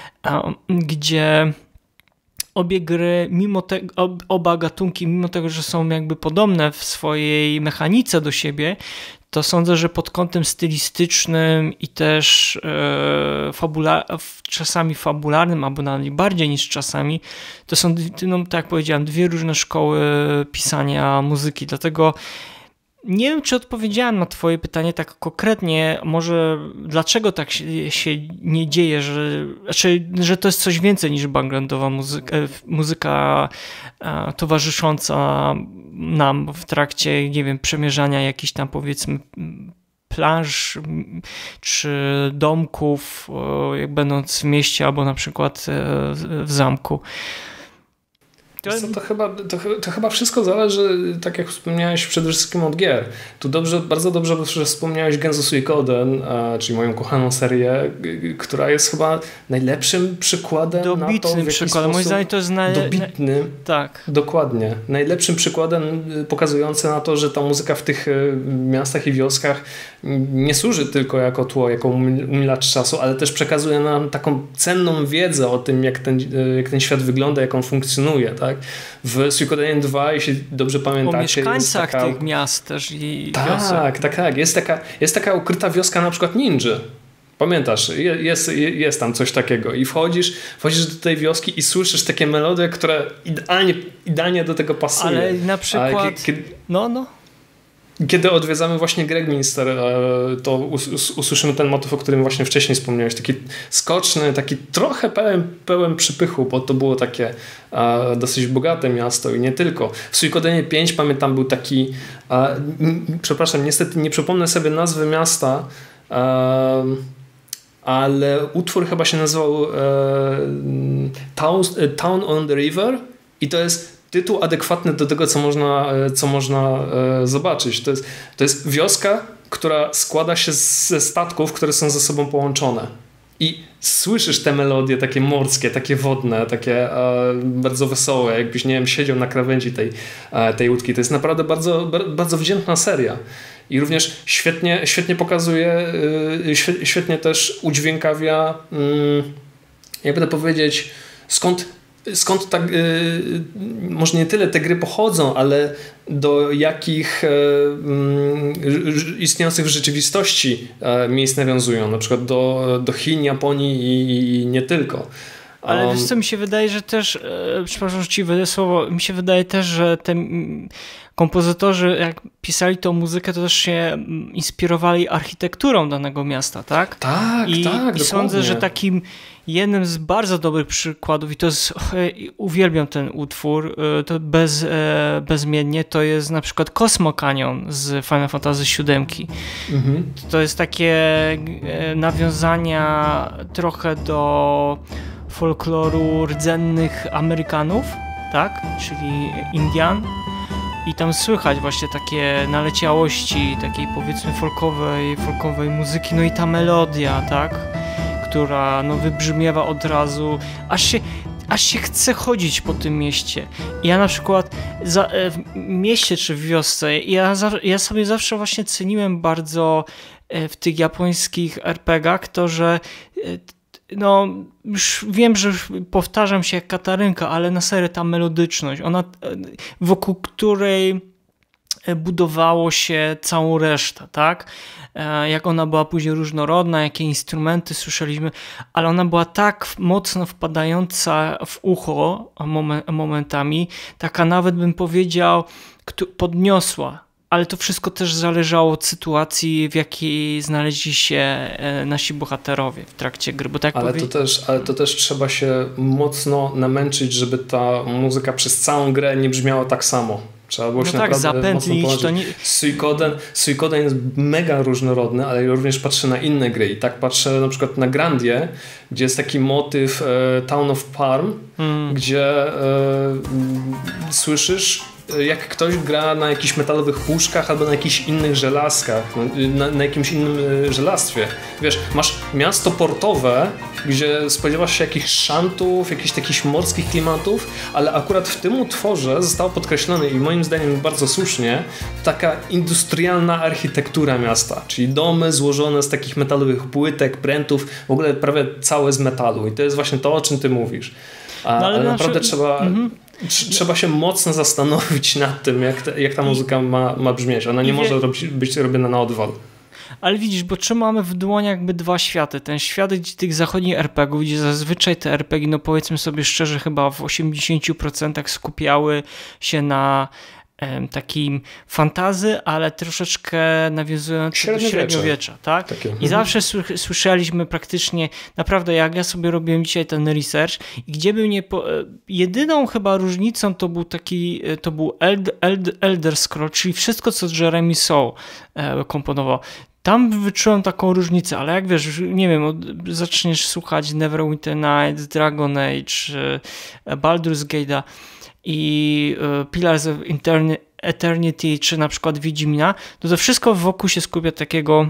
gdzie obie gry, mimo tego, oba gatunki, mimo tego, że są jakby podobne w swojej mechanice do siebie, to sądzę, że pod kątem stylistycznym i też e, fabula czasami fabularnym, albo nawet bardziej niż czasami, to są, no, tak jak powiedziałem, dwie różne szkoły pisania muzyki. Dlatego nie wiem, czy odpowiedziałem na twoje pytanie tak konkretnie, może dlaczego tak się, się nie dzieje, że, znaczy, że to jest coś więcej niż backgroundowa muzyka, muzyka e, towarzysząca nam w trakcie, nie wiem, przemierzania jakichś tam, powiedzmy, planż czy domków, jak będąc w mieście albo na przykład w zamku. To, to, chyba, to, to chyba wszystko zależy, tak jak wspomniałeś, przede wszystkim od gier. Tu dobrze, bardzo dobrze, że wspomniałeś Genzo Suikoden, czyli moją kochaną serię, która jest chyba najlepszym przykładem dobitnym na to, w jaki przykładem. Moim zdaniem to jest naj... dobitnym. Tak. Dokładnie. Najlepszym przykładem pokazujący na to, że ta muzyka w tych miastach i wioskach nie służy tylko jako tło, jako umilacz czasu, ale też przekazuje nam taką cenną wiedzę o tym, jak ten, jak ten świat wygląda, jak on funkcjonuje, tak? W Suikodenie dwa, jeśli dobrze pamiętacie, o mieszkańcach taka... tych miast też i tak, wiosek. Tak, tak, tak. Jest taka, jest taka ukryta wioska na przykład ninja. Pamiętasz, jest, jest tam coś takiego i wchodzisz, wchodzisz do tej wioski i słyszysz takie melodie, które idealnie, idealnie do tego pasują. Ale na przykład... Kiedy, no, no. Kiedy odwiedzamy właśnie Gregminster, to usłyszymy ten motyw, o którym właśnie wcześniej wspomniałeś. Taki skoczny, taki trochę pełen, pełen przypychu, bo to było takie dosyć bogate miasto i nie tylko. W Suikodenie pięć, pamiętam, był taki, przepraszam, niestety nie przypomnę sobie nazwy miasta, ale utwór chyba się nazywał Town, Town on the River i to jest tytuł adekwatny do tego, co można, co można e, zobaczyć. To jest, to jest wioska, która składa się ze statków, które są ze sobą połączone. I słyszysz te melodie takie morskie, takie wodne, takie e, bardzo wesołe, jakbyś, nie wiem, siedział na krawędzi tej, e, tej łódki. To jest naprawdę bardzo, bardzo wdzięczna seria. I również świetnie, świetnie pokazuje, e, świetnie też udźwiękawia, mm, jakby to powiedzieć, skąd Skąd tak, y, może nie tyle te gry pochodzą, ale do jakich y, y, istniejących w rzeczywistości y, miejsc nawiązują, na przykład do, do Chin, Japonii i, i nie tylko. Ale um, wiesz co, mi się wydaje, że też, e, przepraszam, że ci wydaję słowo, mi się wydaje też, że te kompozytorzy, jak pisali tą muzykę, to też się inspirowali architekturą danego miasta, tak? Tak, I, tak, i sądzę, że takim jednym z bardzo dobrych przykładów, i to jest, uwielbiam ten utwór, to bez, bezmiennie, to jest na przykład Cosmo Canyon z Final Fantasy siedem. Mhm. To jest takie nawiązania trochę do folkloru rdzennych Amerykanów, tak? Czyli Indian. I tam słychać właśnie takie naleciałości takiej, powiedzmy, folkowej, folkowej muzyki, no i ta melodia, tak? Która no wybrzmiewa od razu, aż się, aż się chce chodzić po tym mieście. Ja na przykład za, w mieście czy w wiosce, ja, ja sobie zawsze właśnie ceniłem bardzo w tych japońskich er pe gach to, że no już wiem, że już powtarzam się jak Katarynka, ale na serio ta melodyczność, ona wokół której budowało się całą resztę, tak? Jak ona była później różnorodna, jakie instrumenty słyszeliśmy, ale ona była tak mocno wpadająca w ucho momentami, taka nawet bym powiedział podniosła. Ale to wszystko też zależało od sytuacji, w jakiej znaleźli się nasi bohaterowie w trakcie gry. Bo tak ale, powie... to też, ale to też trzeba się mocno namęczyć, żeby ta muzyka przez całą grę nie brzmiała tak samo. Trzeba było no się tak, naprawdę zapętlić, mocno to nie... Suikoden, Suikoden jest mega różnorodny, ale również patrzę na inne gry. I tak patrzę na przykład na Grandię, gdzie jest taki motyw e, Town of Parm, mm. gdzie e, słyszysz jak ktoś gra na jakichś metalowych puszkach albo na jakichś innych żelazkach, na, na jakimś innym żelastwie. Wiesz, masz miasto portowe, gdzie spodziewasz się jakichś szantów, jakichś takich morskich klimatów, ale akurat w tym utworze zostało podkreślone i moim zdaniem bardzo słusznie taka industrialna architektura miasta, czyli domy złożone z takich metalowych płytek, prętów, w ogóle prawie całe z metalu i to jest właśnie to, o czym ty mówisz. A, no, ale, ale naprawdę znaczy... trzeba... Mm-hmm. Trzeba się mocno zastanowić nad tym, jak, te, jak ta muzyka ma, ma brzmieć. Ona nie wie... może robić, być robiona na odwal. Ale widzisz, bo czy mamy w dłoniach jakby dwa światy. Ten świat gdzie tych zachodnich er pe gie ów, gdzie zazwyczaj te er pe gie, no powiedzmy sobie szczerze, chyba w osiemdziesiąt procent skupiały się na em, takim fantazy, ale troszeczkę nawiązujące do średniowiecza. Tak? Takie. I mhm. zawsze słyszeliśmy praktycznie, naprawdę jak ja sobie robiłem dzisiaj ten research i gdzie by nie... Po, jedyną chyba różnicą to był taki, to był Eld, Eld, Elder Scrolls, czyli wszystko, co Jeremy Soule e, komponował. Tam wyczułem taką różnicę, ale jak wiesz, nie wiem, zaczniesz słuchać Neverwinter Nights, Dragon Age, Baldur's Gate'a i Pillars of Eternity, czy na przykład Wiedźmina, to to wszystko wokół się skupia takiego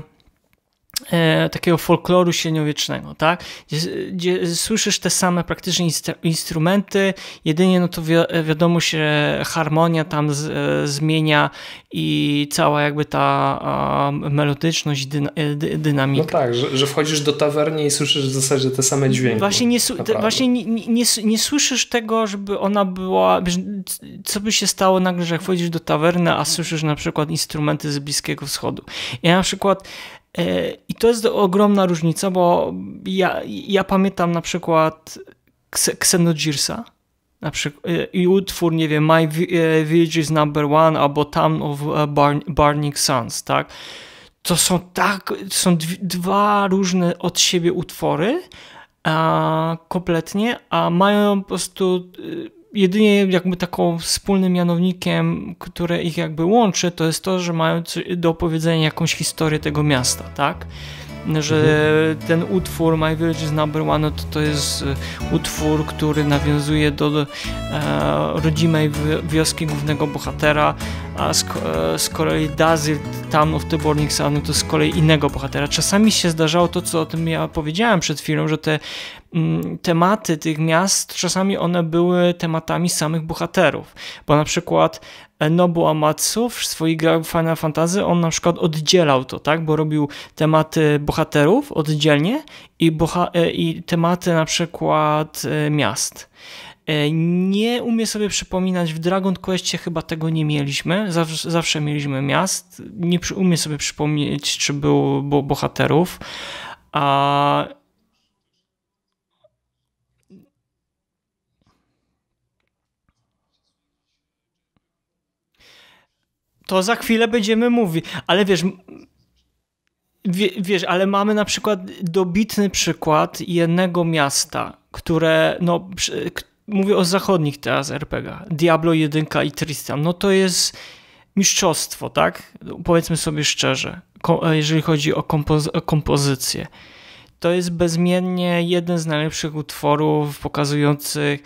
E, takiego folkloru średniowiecznego, tak? Gdzie, gdzie słyszysz te same praktycznie instru- instrumenty, jedynie no to wi- wiadomo się harmonia tam z, e, zmienia i cała jakby ta a, melodyczność, dyna, dy, dynamika. No tak, że, że wchodzisz do tawerny i słyszysz w zasadzie te same dźwięki. Właśnie nie, te, właśnie nie, nie, nie, nie słyszysz tego, żeby ona była, co by się stało nagle, że jak wchodzisz do tawerny, a słyszysz na przykład instrumenty z Bliskiego Wschodu. Ja na przykład I to jest ogromna różnica, bo ja, ja pamiętam na przykład Xenogearsa na przykład, i utwór, nie wiem, My Village is Number One albo Town of Burning Suns, tak? To są tak, to są dwa różne od siebie utwory a, kompletnie, a mają po prostu jedynie jakby taką wspólnym mianownikiem, które ich jakby łączy, to jest to, że mają do opowiedzenia jakąś historię tego miasta, tak? Że mhm. ten utwór My Village is Number One to, to jest utwór, który nawiązuje do, do e, rodzimej wioski głównego bohatera, a z, e, z kolei Dazzle, Town of the Burning Sun to z kolei innego bohatera. Czasami się zdarzało to, co o tym ja powiedziałem przed chwilą, że te m, tematy tych miast, czasami one były tematami samych bohaterów, bo na przykład Nobuo Uematsu w swoich grach Final Fantasy on na przykład oddzielał to, tak, bo robił tematy bohaterów oddzielnie i, boha- i tematy na przykład miast. Nie umiem sobie przypominać, w Dragon Questie chyba tego nie mieliśmy, zawsze, zawsze mieliśmy miast, nie umiem sobie przypomnieć, czy było bo bohaterów, a to za chwilę będziemy mówić, ale wiesz, wie, wiesz, ale mamy na przykład dobitny przykład jednego miasta, które, no, mówię o zachodnich teraz er pe gie ach, Diablo jeden i Tristan, no to jest mistrzostwo, tak? Powiedzmy sobie szczerze, jeżeli chodzi o, kompozy- o kompozycję. To jest bezmiennie jeden z najlepszych utworów pokazujących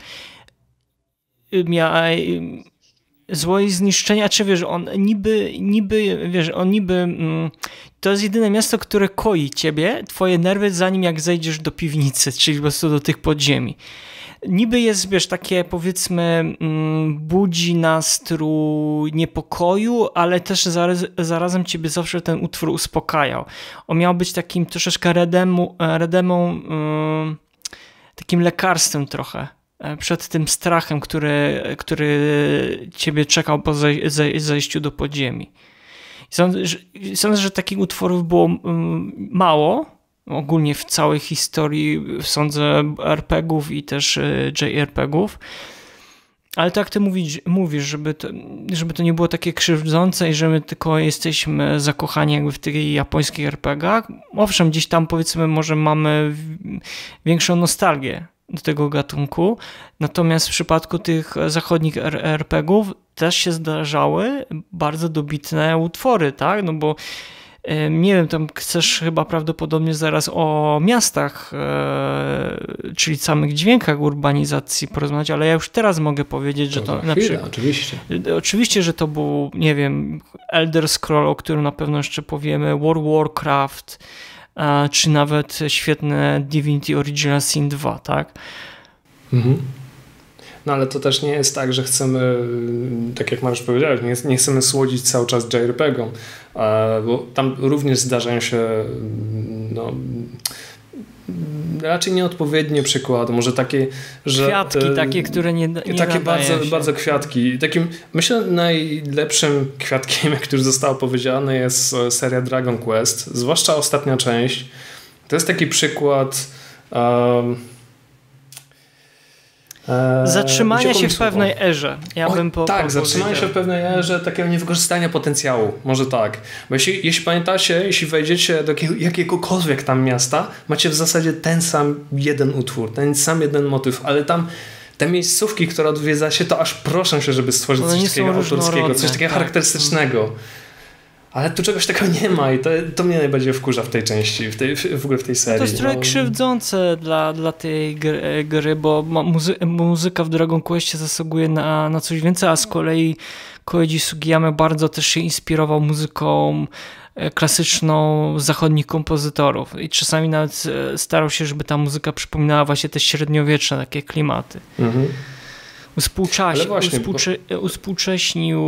mia- zło i zniszczenia, czy wiesz, on niby, niby, wiesz, on niby, mm, to jest jedyne miasto, które koi ciebie, twoje nerwy, zanim jak zejdziesz do piwnicy, czyli po prostu do tych podziemi. Niby jest, wiesz, takie powiedzmy mm, budzi nastrój niepokoju, ale też zaraz, zarazem ciebie zawsze ten utwór uspokajał. On miał być takim troszeczkę redemu, redemą, mm, takim lekarstwem trochę przed tym strachem, który, który ciebie czekał po zej, zej, zejściu do podziemi. Sądzę, że, sądzę, że takich utworów było mało, ogólnie w całej historii, sądzę, er pe gie ów i też J R P G ów, ale tak ty mówisz, mówisz żeby, to, żeby to nie było takie krzywdzące i że my tylko jesteśmy zakochani jakby w tych japońskich er pe gie ach. Owszem, gdzieś tam powiedzmy może mamy większą nostalgię do tego gatunku, natomiast w przypadku tych zachodnich er pe gie ów też się zdarzały bardzo dobitne utwory, tak, no bo nie wiem, tam chcesz chyba prawdopodobnie zaraz o miastach, czyli samych dźwiękach urbanizacji porozmawiać, ale ja już teraz mogę powiedzieć, że to, to na chwilę, przykład... Oczywiście. Oczywiście, że to był, nie wiem, Elder Scroll, o którym na pewno jeszcze powiemy, World of Warcraft, czy nawet świetne Divinity Original Sin dwa, tak? Mhm. No ale to też nie jest tak, że chcemy, tak jak Mariusz powiedziałeś, nie, nie chcemy słodzić cały czas J R P G-om, bo tam również zdarzają się no, raczej nieodpowiednie przykłady, może takie, że... Kwiatki e, takie, które nie, nie Takie bardzo, się. bardzo kwiatki. Takim, myślę, najlepszym kwiatkiem, jak już zostało powiedziane, jest seria Dragon Quest, zwłaszcza ostatnia część. To jest taki przykład... Um, Zatrzymania się w pewnej erze. Ja o, bym po, tak, po zatrzymania się w pewnej erze takiego niewykorzystania potencjału. Może tak. Bo jeśli, jeśli pamiętacie, jeśli wejdziecie do jakiegokolwiek tam miasta, macie w zasadzie ten sam jeden utwór, ten sam jeden motyw, ale tam te miejscówki, które odwiedzacie, to aż proszę się, żeby stworzyć coś takiego autorskiego, coś takiego tak. charakterystycznego. Ale tu czegoś takiego nie ma i to, to mnie najbardziej wkurza w tej części, w, tej, w ogóle w tej serii. To jest trochę no. krzywdzące dla, dla tej gry, gry bo muzy muzyka w Dragon Questie zasługuje na, na coś więcej, a z kolei Koichi Sugiyama bardzo też się inspirował muzyką klasyczną zachodnich kompozytorów i czasami nawet starał się, żeby ta muzyka przypominała właśnie te średniowieczne takie klimaty. Mhm. Uspółcześ, właśnie, uspółcze, uspółcześnił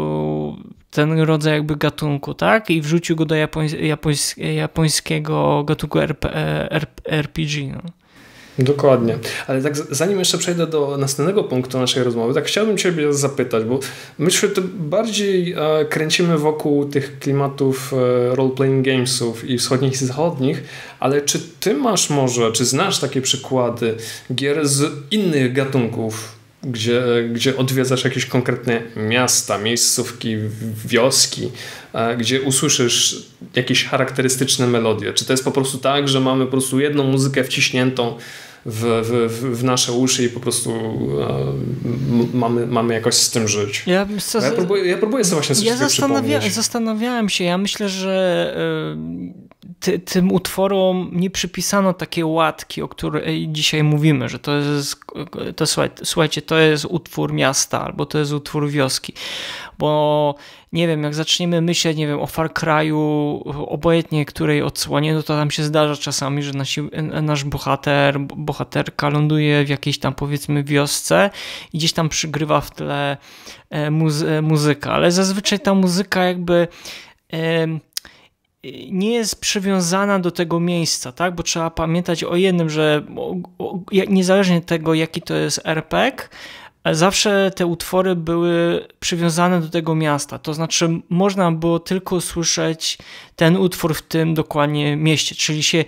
ten rodzaj jakby gatunku, tak? I wrzucił go do japońs japońs japońskiego gatunku R P R P G. No. Dokładnie. Ale tak zanim jeszcze przejdę do następnego punktu naszej rozmowy, tak chciałbym Ciebie zapytać, bo my się to bardziej e, kręcimy wokół tych klimatów e, role-playing gamesów i wschodnich i zachodnich, ale czy Ty masz może, czy znasz takie przykłady gier z innych gatunków, Gdzie, gdzie odwiedzasz jakieś konkretne miasta, miejscówki, wioski, gdzie usłyszysz jakieś charakterystyczne melodie? Czy to jest po prostu tak, że mamy po prostu jedną muzykę wciśniętą w, w, w nasze uszy i po prostu um, mamy, mamy jakoś z tym żyć? Ja, ja, próbuję, ja próbuję sobie właśnie coś ja takiego zastanawia przypomnieć. Zastanawiałem się, ja myślę, że y, ty, tym utworom nie przypisano takiej łatki, o której dzisiaj mówimy, że to jest, to, słuchajcie, to jest utwór miasta albo to jest utwór wioski, bo nie wiem, jak zaczniemy myśleć, nie wiem, o Far Cry'u, obojętnie której odsłonie, no to tam się zdarza czasami, że nasi, nasz bohater, bohaterka ląduje w jakiejś tam powiedzmy wiosce i gdzieś tam przygrywa w tle muzy muzyka, ale zazwyczaj ta muzyka jakby e, nie jest przywiązana do tego miejsca, tak? Bo trzeba pamiętać o jednym, że niezależnie od tego, jaki to jest R P G, zawsze te utwory były przywiązane do tego miasta. To znaczy można było tylko słyszeć ten utwór w tym dokładnie mieście, czyli się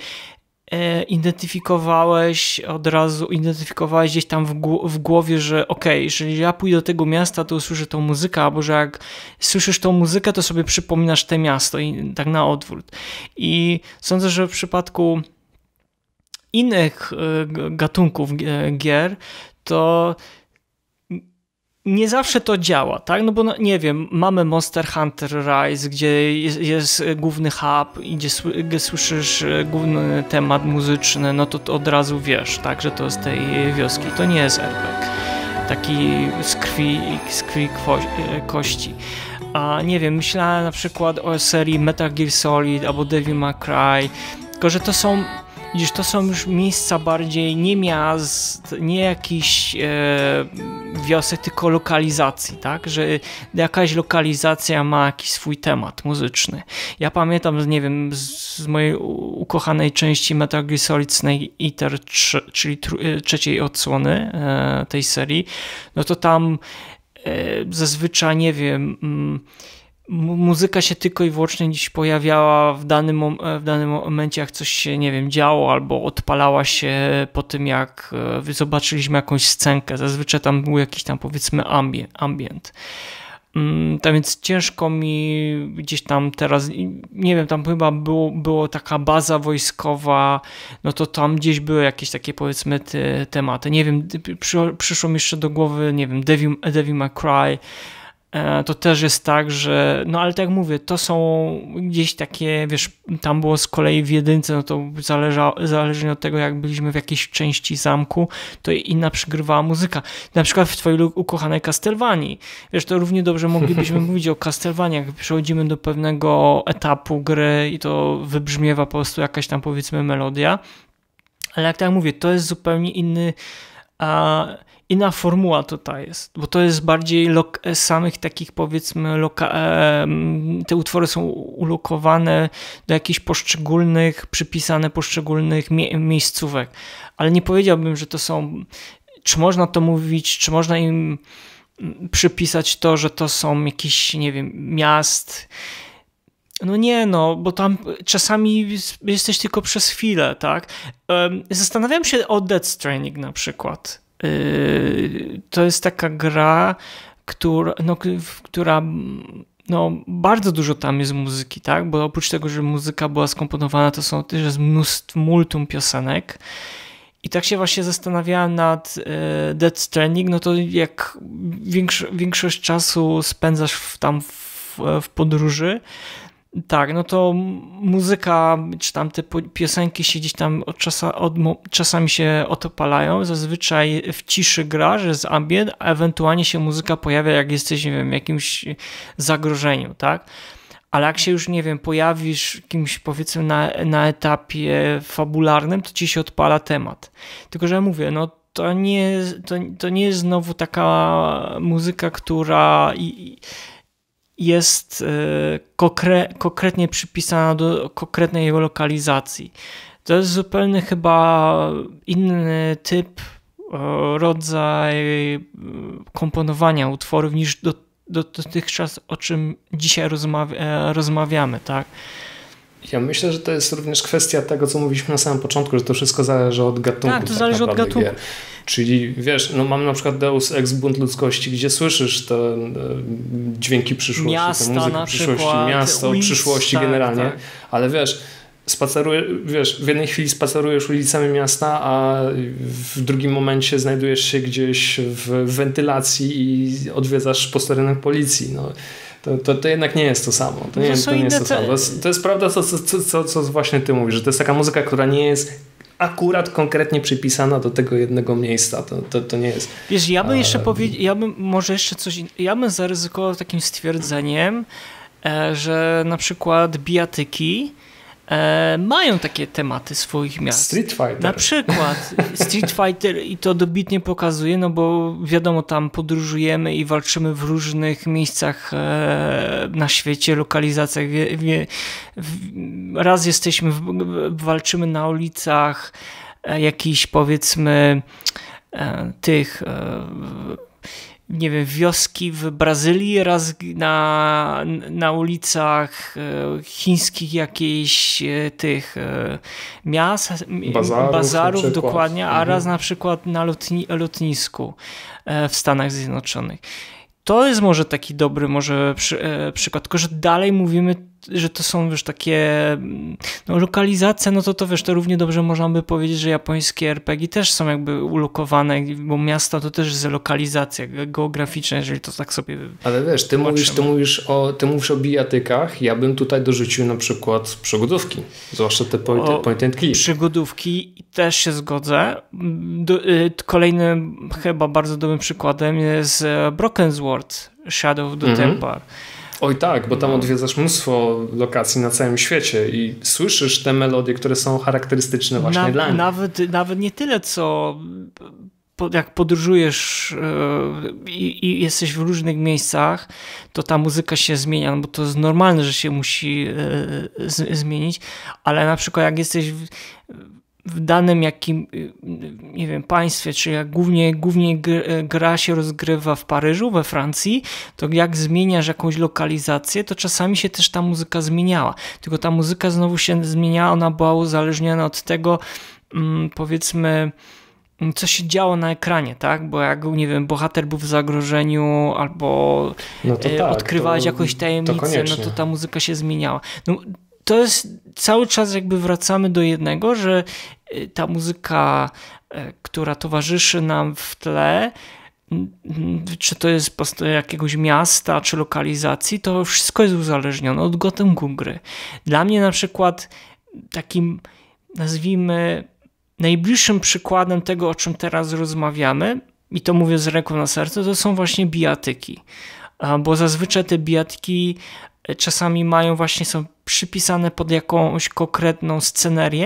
identyfikowałeś od razu, identyfikowałeś gdzieś tam w, gł w głowie, że okej, okay, jeżeli ja pójdę do tego miasta, to usłyszę tą muzykę, albo że jak słyszysz tą muzykę, to sobie przypominasz te miasto i tak na odwrót. I sądzę, że w przypadku innych gatunków gier, to nie zawsze to działa, tak? No bo no, nie wiem, mamy Monster Hunter Rise, gdzie jest, jest główny hub i gdzie, gdzie słyszysz główny temat muzyczny, no to, to od razu wiesz, tak, że to z tej wioski. To nie jest R P G. Taki z krwi, z krwi kości. A nie wiem, myślałem na przykład o serii Metal Gear Solid albo Devil May Cry, tylko że to są Widzisz, to są już miejsca bardziej nie miast, nie jakichś e, wiosek, tylko lokalizacji, tak? Że jakaś lokalizacja ma jakiś swój temat muzyczny. Ja pamiętam, nie wiem, z, z mojej ukochanej części Metal Gear Solid Snake Eater trzy, czyli tr trzeciej odsłony e, tej serii, no to tam e, zazwyczaj, nie wiem... Mm, muzyka się tylko i wyłącznie dziś pojawiała w danym, w danym momencie, jak coś się, nie wiem, działo, albo odpalała się po tym, jak zobaczyliśmy jakąś scenkę. Zazwyczaj tam był jakiś tam, powiedzmy, ambient. ambient. Tak więc ciężko mi gdzieś tam teraz, nie wiem, tam chyba było, było taka baza wojskowa, no to tam gdzieś były jakieś takie, powiedzmy, te tematy. Nie wiem, przy, przyszło mi jeszcze do głowy, nie wiem, Devil, Devil May Cry, to też jest tak, że no ale tak jak mówię, to są gdzieś takie, wiesz, tam było z kolei w jedynce, no to zależa, zależnie od tego, jak byliśmy w jakiejś części zamku, to inna przygrywała muzyka. Na przykład w twojej ukochanej Castlevanii. Wiesz, to równie dobrze moglibyśmy mówić o Castlevanii, jak przechodzimy do pewnego etapu gry i to wybrzmiewa po prostu jakaś tam, powiedzmy, melodia. Ale jak tak mówię, to jest zupełnie inny a, inna formuła tutaj jest, bo to jest bardziej lok- samych takich, powiedzmy, loka- e, te utwory są ulokowane do jakichś poszczególnych, przypisane poszczególnych mie- miejscówek, ale nie powiedziałbym, że to są, czy można to mówić, czy można im przypisać to, że to są jakieś, nie wiem, miast. No nie, no, bo tam czasami jesteś tylko przez chwilę, tak? Zastanawiam się o Death Stranding na przykład. To jest taka gra, która, no, która no, bardzo dużo tam jest muzyki, tak? Bo oprócz tego, że muzyka była skomponowana, to są też mnóstwo, multum piosenek. I tak się właśnie zastanawiałem nad e, Death Stranding, no to jak większo- większość czasu spędzasz w, tam w, w podróży, tak, no to muzyka, czy tam te piosenki się gdzieś tam od czasa, od, czasami się odpalają, zazwyczaj w ciszy gra, że jest ambient, a ewentualnie się muzyka pojawia, jak jesteś, nie wiem, w jakimś zagrożeniu, tak? Ale jak się już, nie wiem, pojawisz kimś, powiedzmy, na, na etapie fabularnym, to ci się odpala temat. Tylko, że ja mówię, no to nie, to, to nie jest znowu taka muzyka, która i, jest y, konkre, konkretnie przypisana do konkretnej jego lokalizacji. To jest zupełnie chyba inny typ, y, rodzaj komponowania utworów niż do do dotychczas, o czym dzisiaj rozmawia, rozmawiamy, tak? Ja myślę, że to jest również kwestia tego, co mówiliśmy na samym początku, że to wszystko zależy od gatunku. Tak, to tak zależy od gatunku. Gier. Czyli wiesz, no mam na przykład Deus Ex Bunt Ludzkości, gdzie słyszysz te e, dźwięki przyszłości, miasta, te muzyki przyszłości, przykład, miasto, ulic, przyszłości tak, generalnie, tak. Ale wiesz, spacerujesz, wiesz, w jednej chwili spacerujesz ulicami miasta, a w drugim momencie znajdujesz się gdzieś w wentylacji i odwiedzasz posterunek policji. No, to, to, to jednak nie jest to samo. To nie, to nie jest to samo. To jest, to jest prawda, co, co, co, co właśnie ty mówisz, że to jest taka muzyka, która nie jest akurat konkretnie przypisana do tego jednego miejsca. To, to, to nie jest... Wiesz, ja bym jeszcze powiedział, ja bym może jeszcze coś, ja bym zaryzykował takim stwierdzeniem, że na przykład bijatyki E, mają takie tematy swoich miast. Street Fighter. Na przykład Street Fighter i to dobitnie pokazuje, no bo wiadomo, tam podróżujemy i walczymy w różnych miejscach e, na świecie, lokalizacjach. Wie, wie, w, raz jesteśmy, w, walczymy na ulicach e, jakichś, powiedzmy, e, tych e, nie wiem, wioski w Brazylii, raz na, na ulicach chińskich jakichś tych miast, bazarów, bazarów dokładnie, a raz na przykład na lotni, lotnisku w Stanach Zjednoczonych. To jest może taki dobry może przy, przykład, tylko że dalej mówimy, że to są, wiesz, takie no, lokalizacje, no to to, wiesz, to równie dobrze można by powiedzieć, że japońskie er pe gie też są jakby ulokowane, bo miasto to też jest lokalizacja geograficzna, jeżeli to tak sobie... Ale wiesz, ty mówisz, ty mówisz o, ty mówisz o bijatykach, ja bym tutaj dorzucił na przykład przygodówki, zwłaszcza te point, o, point and click. Przygodówki też się zgodzę. Do, y, kolejnym chyba bardzo dobrym przykładem jest Broken Sword, Shadow of the mhm. Templar. Oj tak, bo tam no. odwiedzasz mnóstwo lokacji na całym świecie i słyszysz te melodie, które są charakterystyczne właśnie na, dla nich. Nawet, nawet nie tyle, co jak podróżujesz i, i jesteś w różnych miejscach, to ta muzyka się zmienia, no bo to jest normalne, że się musi z, zmienić, ale na przykład jak jesteś w, w danym jakim, nie wiem, państwie, czy jak głównie, głównie gra się rozgrywa w Paryżu, we Francji, to jak zmieniasz jakąś lokalizację, to czasami się też ta muzyka zmieniała. Tylko ta muzyka znowu się zmieniała, ona była uzależniona od tego, powiedzmy, co się działo na ekranie, tak? Bo jak, nie wiem, bohater był w zagrożeniu albo no to tak, odkrywałeś to, jakąś tajemnicę, no to ta muzyka się zmieniała. No, to jest cały czas jakby wracamy do jednego, że ta muzyka, która towarzyszy nam w tle, czy to jest po prostu jakiegoś miasta, czy lokalizacji, to wszystko jest uzależnione od gatunku gry. Dla mnie na przykład takim, nazwijmy, najbliższym przykładem tego, o czym teraz rozmawiamy, i to mówię z ręką na sercu, to są właśnie bijatyki. Bo zazwyczaj te bijatyki czasami mają właśnie, są przypisane pod jakąś konkretną scenerię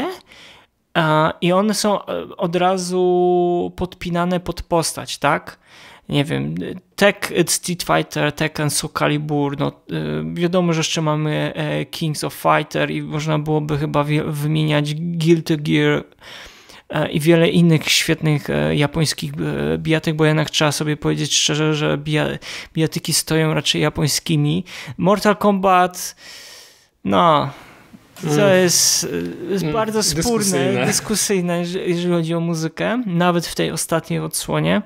i one są od razu podpinane pod postać, tak? Nie wiem, Tek, Street Fighter, Tekken, Soul Calibur, no wiadomo, że jeszcze mamy Kings of Fighter i można byłoby chyba wymieniać Guilty Gear i wiele innych świetnych japońskich bijatyk, bo jednak trzeba sobie powiedzieć szczerze, że bijatyki stoją raczej japońskimi. Mortal Kombat, no, to mm. jest, jest mm. bardzo spórne, dyskusyjne. dyskusyjne, jeżeli chodzi o muzykę, nawet w tej ostatniej odsłonie.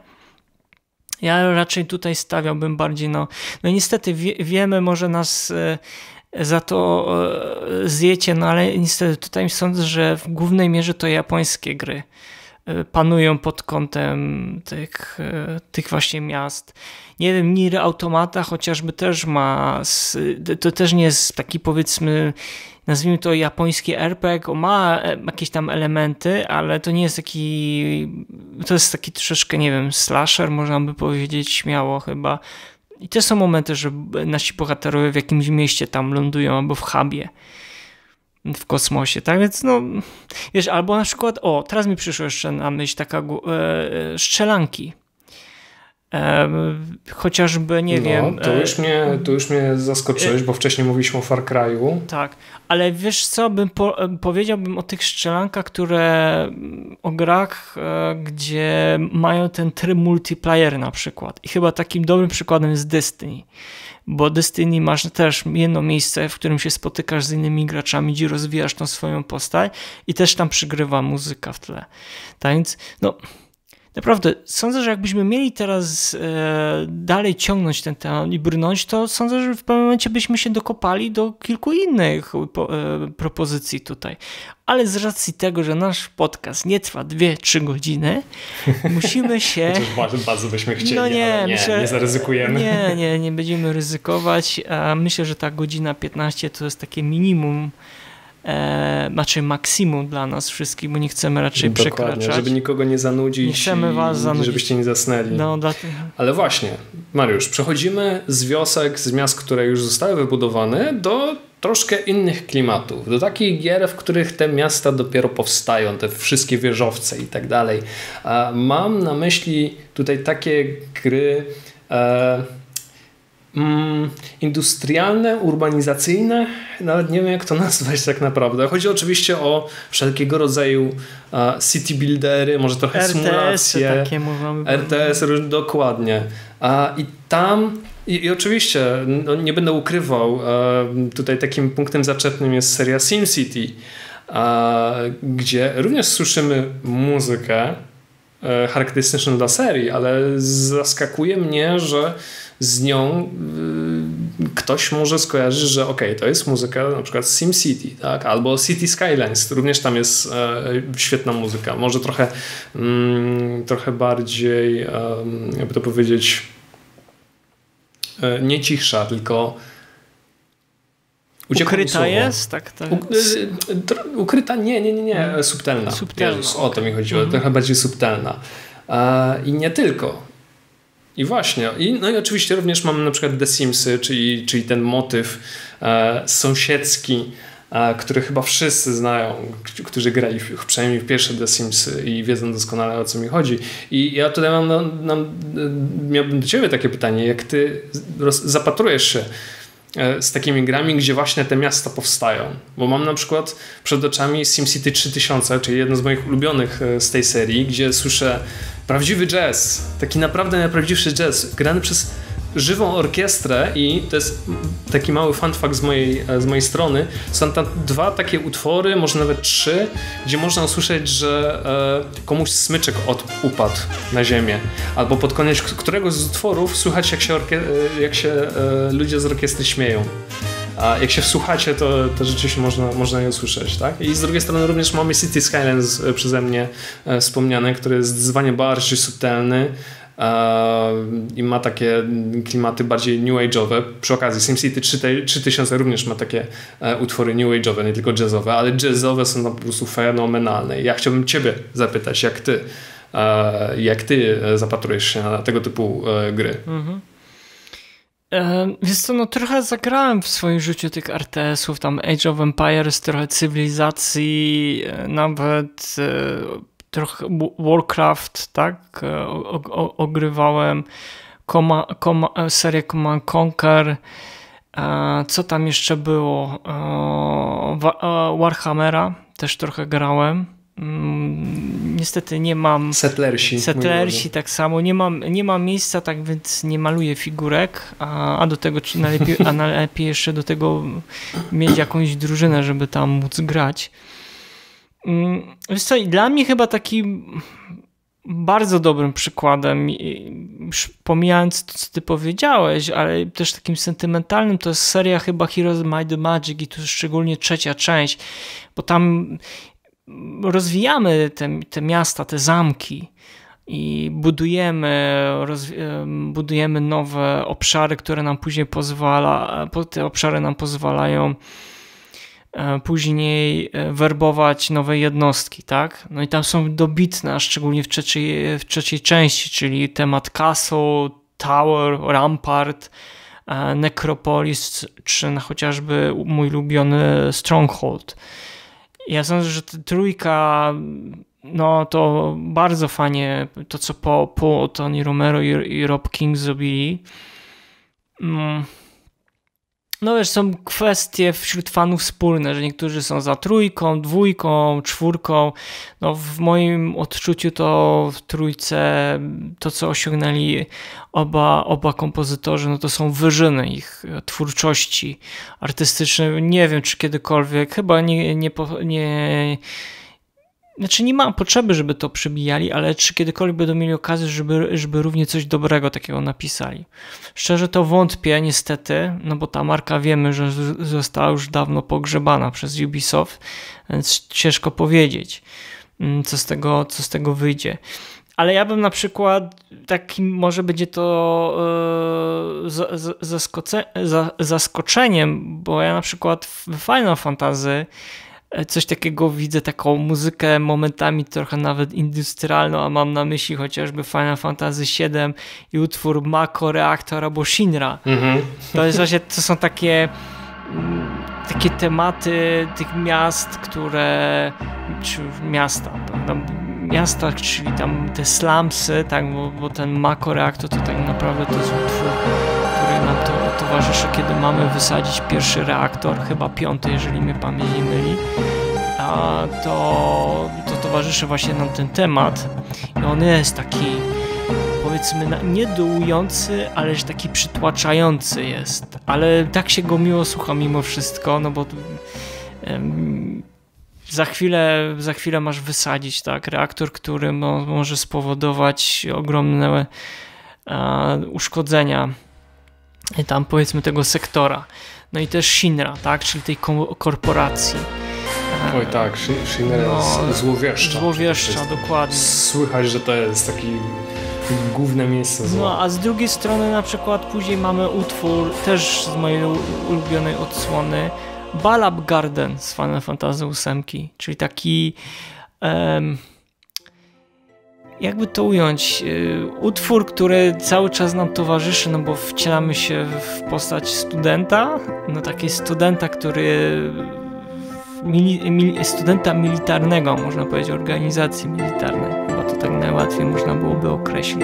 Ja raczej tutaj stawiałbym bardziej, no, no niestety wie, wiemy, może nas za to zjecie, no ale niestety tutaj sądzę, że w głównej mierze to japońskie gry panują pod kątem tych, tych właśnie miast. Nie wiem, Nier Automata chociażby też ma, to też nie jest taki, powiedzmy, nazwijmy to japoński er pe gie, ma jakieś tam elementy, ale to nie jest taki, to jest taki troszeczkę, nie wiem, slasher, można by powiedzieć śmiało chyba. I też są momenty, że nasi bohaterowie w jakimś mieście tam lądują albo w hubie, w kosmosie, tak? Więc no, wiesz, albo na przykład, o, teraz mi przyszło jeszcze na myśl taka e, strzelanki. E, chociażby, nie no, wiem... To już, mnie, to już mnie zaskoczyłeś, e, bo wcześniej mówiliśmy o Far Cry'u. Tak, ale wiesz co, bym po, powiedziałbym o tych strzelankach, które o grach, e, gdzie mają ten tryb multiplayer na przykład. I chyba takim dobrym przykładem jest Destiny. Bo Destiny masz też jedno miejsce, w którym się spotykasz z innymi graczami, gdzie rozwijasz tą swoją postać i też tam przygrywa muzyka w tle. Tak więc, no... Naprawdę, sądzę, że jakbyśmy mieli teraz e, dalej ciągnąć ten temat i brnąć, to sądzę, że w pewnym momencie byśmy się dokopali do kilku innych po, e, propozycji tutaj. Ale z racji tego, że nasz podcast nie trwa dwie trzy godziny, musimy się... bardzo, bardzo byśmy chcieli, no nie, ale nie, myślę, nie zaryzykujemy. Nie, nie, nie będziemy ryzykować. A myślę, że ta godzina piętnaście to jest takie minimum, E, znaczy maksimum dla nas wszystkich, bo nie chcemy raczej Dokładnie, przekraczać. żeby nikogo nie zanudzić, nie chcemy was zanudzić, żebyście nie zasnęli. No, dlatego... Ale właśnie, Mariusz, przechodzimy z wiosek, z miast, które już zostały wybudowane, do troszkę innych klimatów, do takich gier, w których te miasta dopiero powstają, te wszystkie wieżowce i tak dalej. Mam na myśli tutaj takie gry e, Mm, industrialne, urbanizacyjne, nawet nie wiem jak to nazwać tak naprawdę. Chodzi oczywiście o wszelkiego rodzaju uh, city buildery, może trochę R T S symulacje. Takie możemy R T S, dokładnie. Uh, I tam, i, i oczywiście no, nie będę ukrywał, uh, tutaj takim punktem zaczepnym jest seria SimCity, uh, gdzie również słyszymy muzykę uh, charakterystyczną dla serii, ale zaskakuje mnie, że z nią y, ktoś może skojarzyć, że ok, to jest muzyka na przykład z SimCity, tak? Albo City Skylines, również tam jest e, świetna muzyka, może trochę mm, trochę bardziej, e, jakby to powiedzieć, e, nie cichsza, tylko ukryta jest? Tak, tak. U, y, ukryta? Nie, nie, nie, nie. Subtelna. Subtelna. Jezus, o to mi chodziło, Mhm. trochę bardziej subtelna. E, I nie tylko. I właśnie, i, no i oczywiście również mamy na przykład The Simsy, czyli, czyli ten motyw e, sąsiedzki, e, który chyba wszyscy znają, k- którzy grali w, przynajmniej w pierwsze The Simsy i wiedzą doskonale, o co mi chodzi. I ja tutaj mam, no, no, miałbym do ciebie takie pytanie, jak ty roz, zapatrujesz się z takimi grami, gdzie właśnie te miasta powstają. Bo mam na przykład przed oczami SimCity trzy tysiące, czyli jedno z moich ulubionych z tej serii, gdzie słyszę prawdziwy jazz, taki naprawdę najprawdziwszy jazz, grany przez żywą orkiestrę i to jest taki mały fun fact z mojej, z mojej strony. Są tam dwa takie utwory, może nawet trzy, gdzie można usłyszeć, że e, komuś smyczek od, upadł na ziemię. Albo pod koniec któregoś z utworów słychać, jak się, orkie- jak się e, ludzie z orkiestry śmieją. A jak się wsłuchacie, to, to rzeczywiście można, można je usłyszeć, tak? I z drugiej strony również mamy City Skylines przeze mnie e, wspomniane, który jest zdecydowanie bardziej subtelny, i ma takie klimaty bardziej new age'owe. Przy okazji SimCity trzy tysiące również ma takie utwory new age'owe, nie tylko jazzowe, ale jazzowe są po prostu fenomenalne. Ja chciałbym ciebie zapytać, jak ty jak ty zapatrujesz się na tego typu gry? Mhm. Wiesz co, no trochę zagrałem w swoim życiu tych R T S-ów, tam Age of Empires, trochę cywilizacji, nawet trochę Warcraft, tak, o, o, ogrywałem, Koma, Koma, serię Command Conquer, co tam jeszcze było, Warhammera też trochę grałem. Niestety nie mam... Settlersi. Settlersi tak samo. Nie mam, nie mam miejsca, tak więc nie maluję figurek, a, a do tego najlepiej, a najlepiej jeszcze do tego mieć jakąś drużynę, żeby tam móc grać. Wiesz co, dla mnie chyba taki bardzo dobrym przykładem, pomijając to, co ty powiedziałeś, ale też takim sentymentalnym, to jest seria chyba Heroes Might the Magic i tu szczególnie trzecia część, bo tam rozwijamy te, te miasta, te zamki i budujemy, budujemy nowe obszary, które nam później pozwala, te obszary nam pozwalają później werbować nowe jednostki, tak? No i tam są dobitne, a szczególnie w trzeciej, w trzeciej części, czyli temat Castle, Tower, Rampart, Necropolis, czy chociażby mój ulubiony Stronghold. Ja sądzę, że ta trójka, no to bardzo fajnie to, co po, po Tony Romero i, i Rob King zrobili. No wiesz, są kwestie wśród fanów wspólne, że niektórzy są za trójką, dwójką, czwórką. No w moim odczuciu to w trójce to, co osiągnęli oba, oba kompozytorzy, no to są wyżyny ich twórczości artystycznej. Nie wiem, czy kiedykolwiek, chyba nie, nie, nie znaczy nie ma potrzeby, żeby to przybijali, ale czy kiedykolwiek będą mieli okazję, żeby, żeby równie coś dobrego takiego napisali. Szczerze to wątpię niestety, no bo ta marka wiemy, że została już dawno pogrzebana przez Ubisoft, więc ciężko powiedzieć, co z tego, co z tego wyjdzie. Ale ja bym na przykład takim, może będzie to yy, zaskoce, zaskoczeniem, bo ja na przykład w Final Fantasy coś takiego widzę, taką muzykę momentami trochę nawet industrialną, a mam na myśli chociażby Final Fantasy siedem i utwór Mako, Reaktor albo Shinra. Mm-hmm. To jest właśnie, to są takie takie tematy tych miast, które czy miasta, tam, miasta, czyli tam te slumsy, tak, bo, bo ten Mako Reaktor to tak naprawdę to jest utwór, który nam to towarzyszy, kiedy mamy wysadzić pierwszy reaktor, chyba piąty, jeżeli mnie pamięć nie myli, a to, to towarzyszy właśnie nam ten temat i on jest taki, powiedzmy, nie dołujący, ależ taki przytłaczający jest, ale tak się go miło słucha mimo wszystko, no bo um, za chwilę, za chwilę masz wysadzić, tak, reaktor, który mo, może spowodować ogromne uh, uszkodzenia tam, powiedzmy, tego sektora. No i też Shinra, tak, czyli tej korporacji. Oj tak, Shinra no, jest złowieszcza. Złowieszcza, jest, dokładnie. Słychać, że to jest taki główne miejsce zła. No a z drugiej strony na przykład później mamy utwór też z mojej ulubionej odsłony Balab Garden z Final Fantasy osiem, czyli taki um, jakby to ująć, utwór, który cały czas nam towarzyszy, no bo wcielamy się w postać studenta, no takiego studenta, który mili, mili, studenta militarnego, można powiedzieć, organizacji militarnej, chyba to tak najłatwiej można byłoby określić.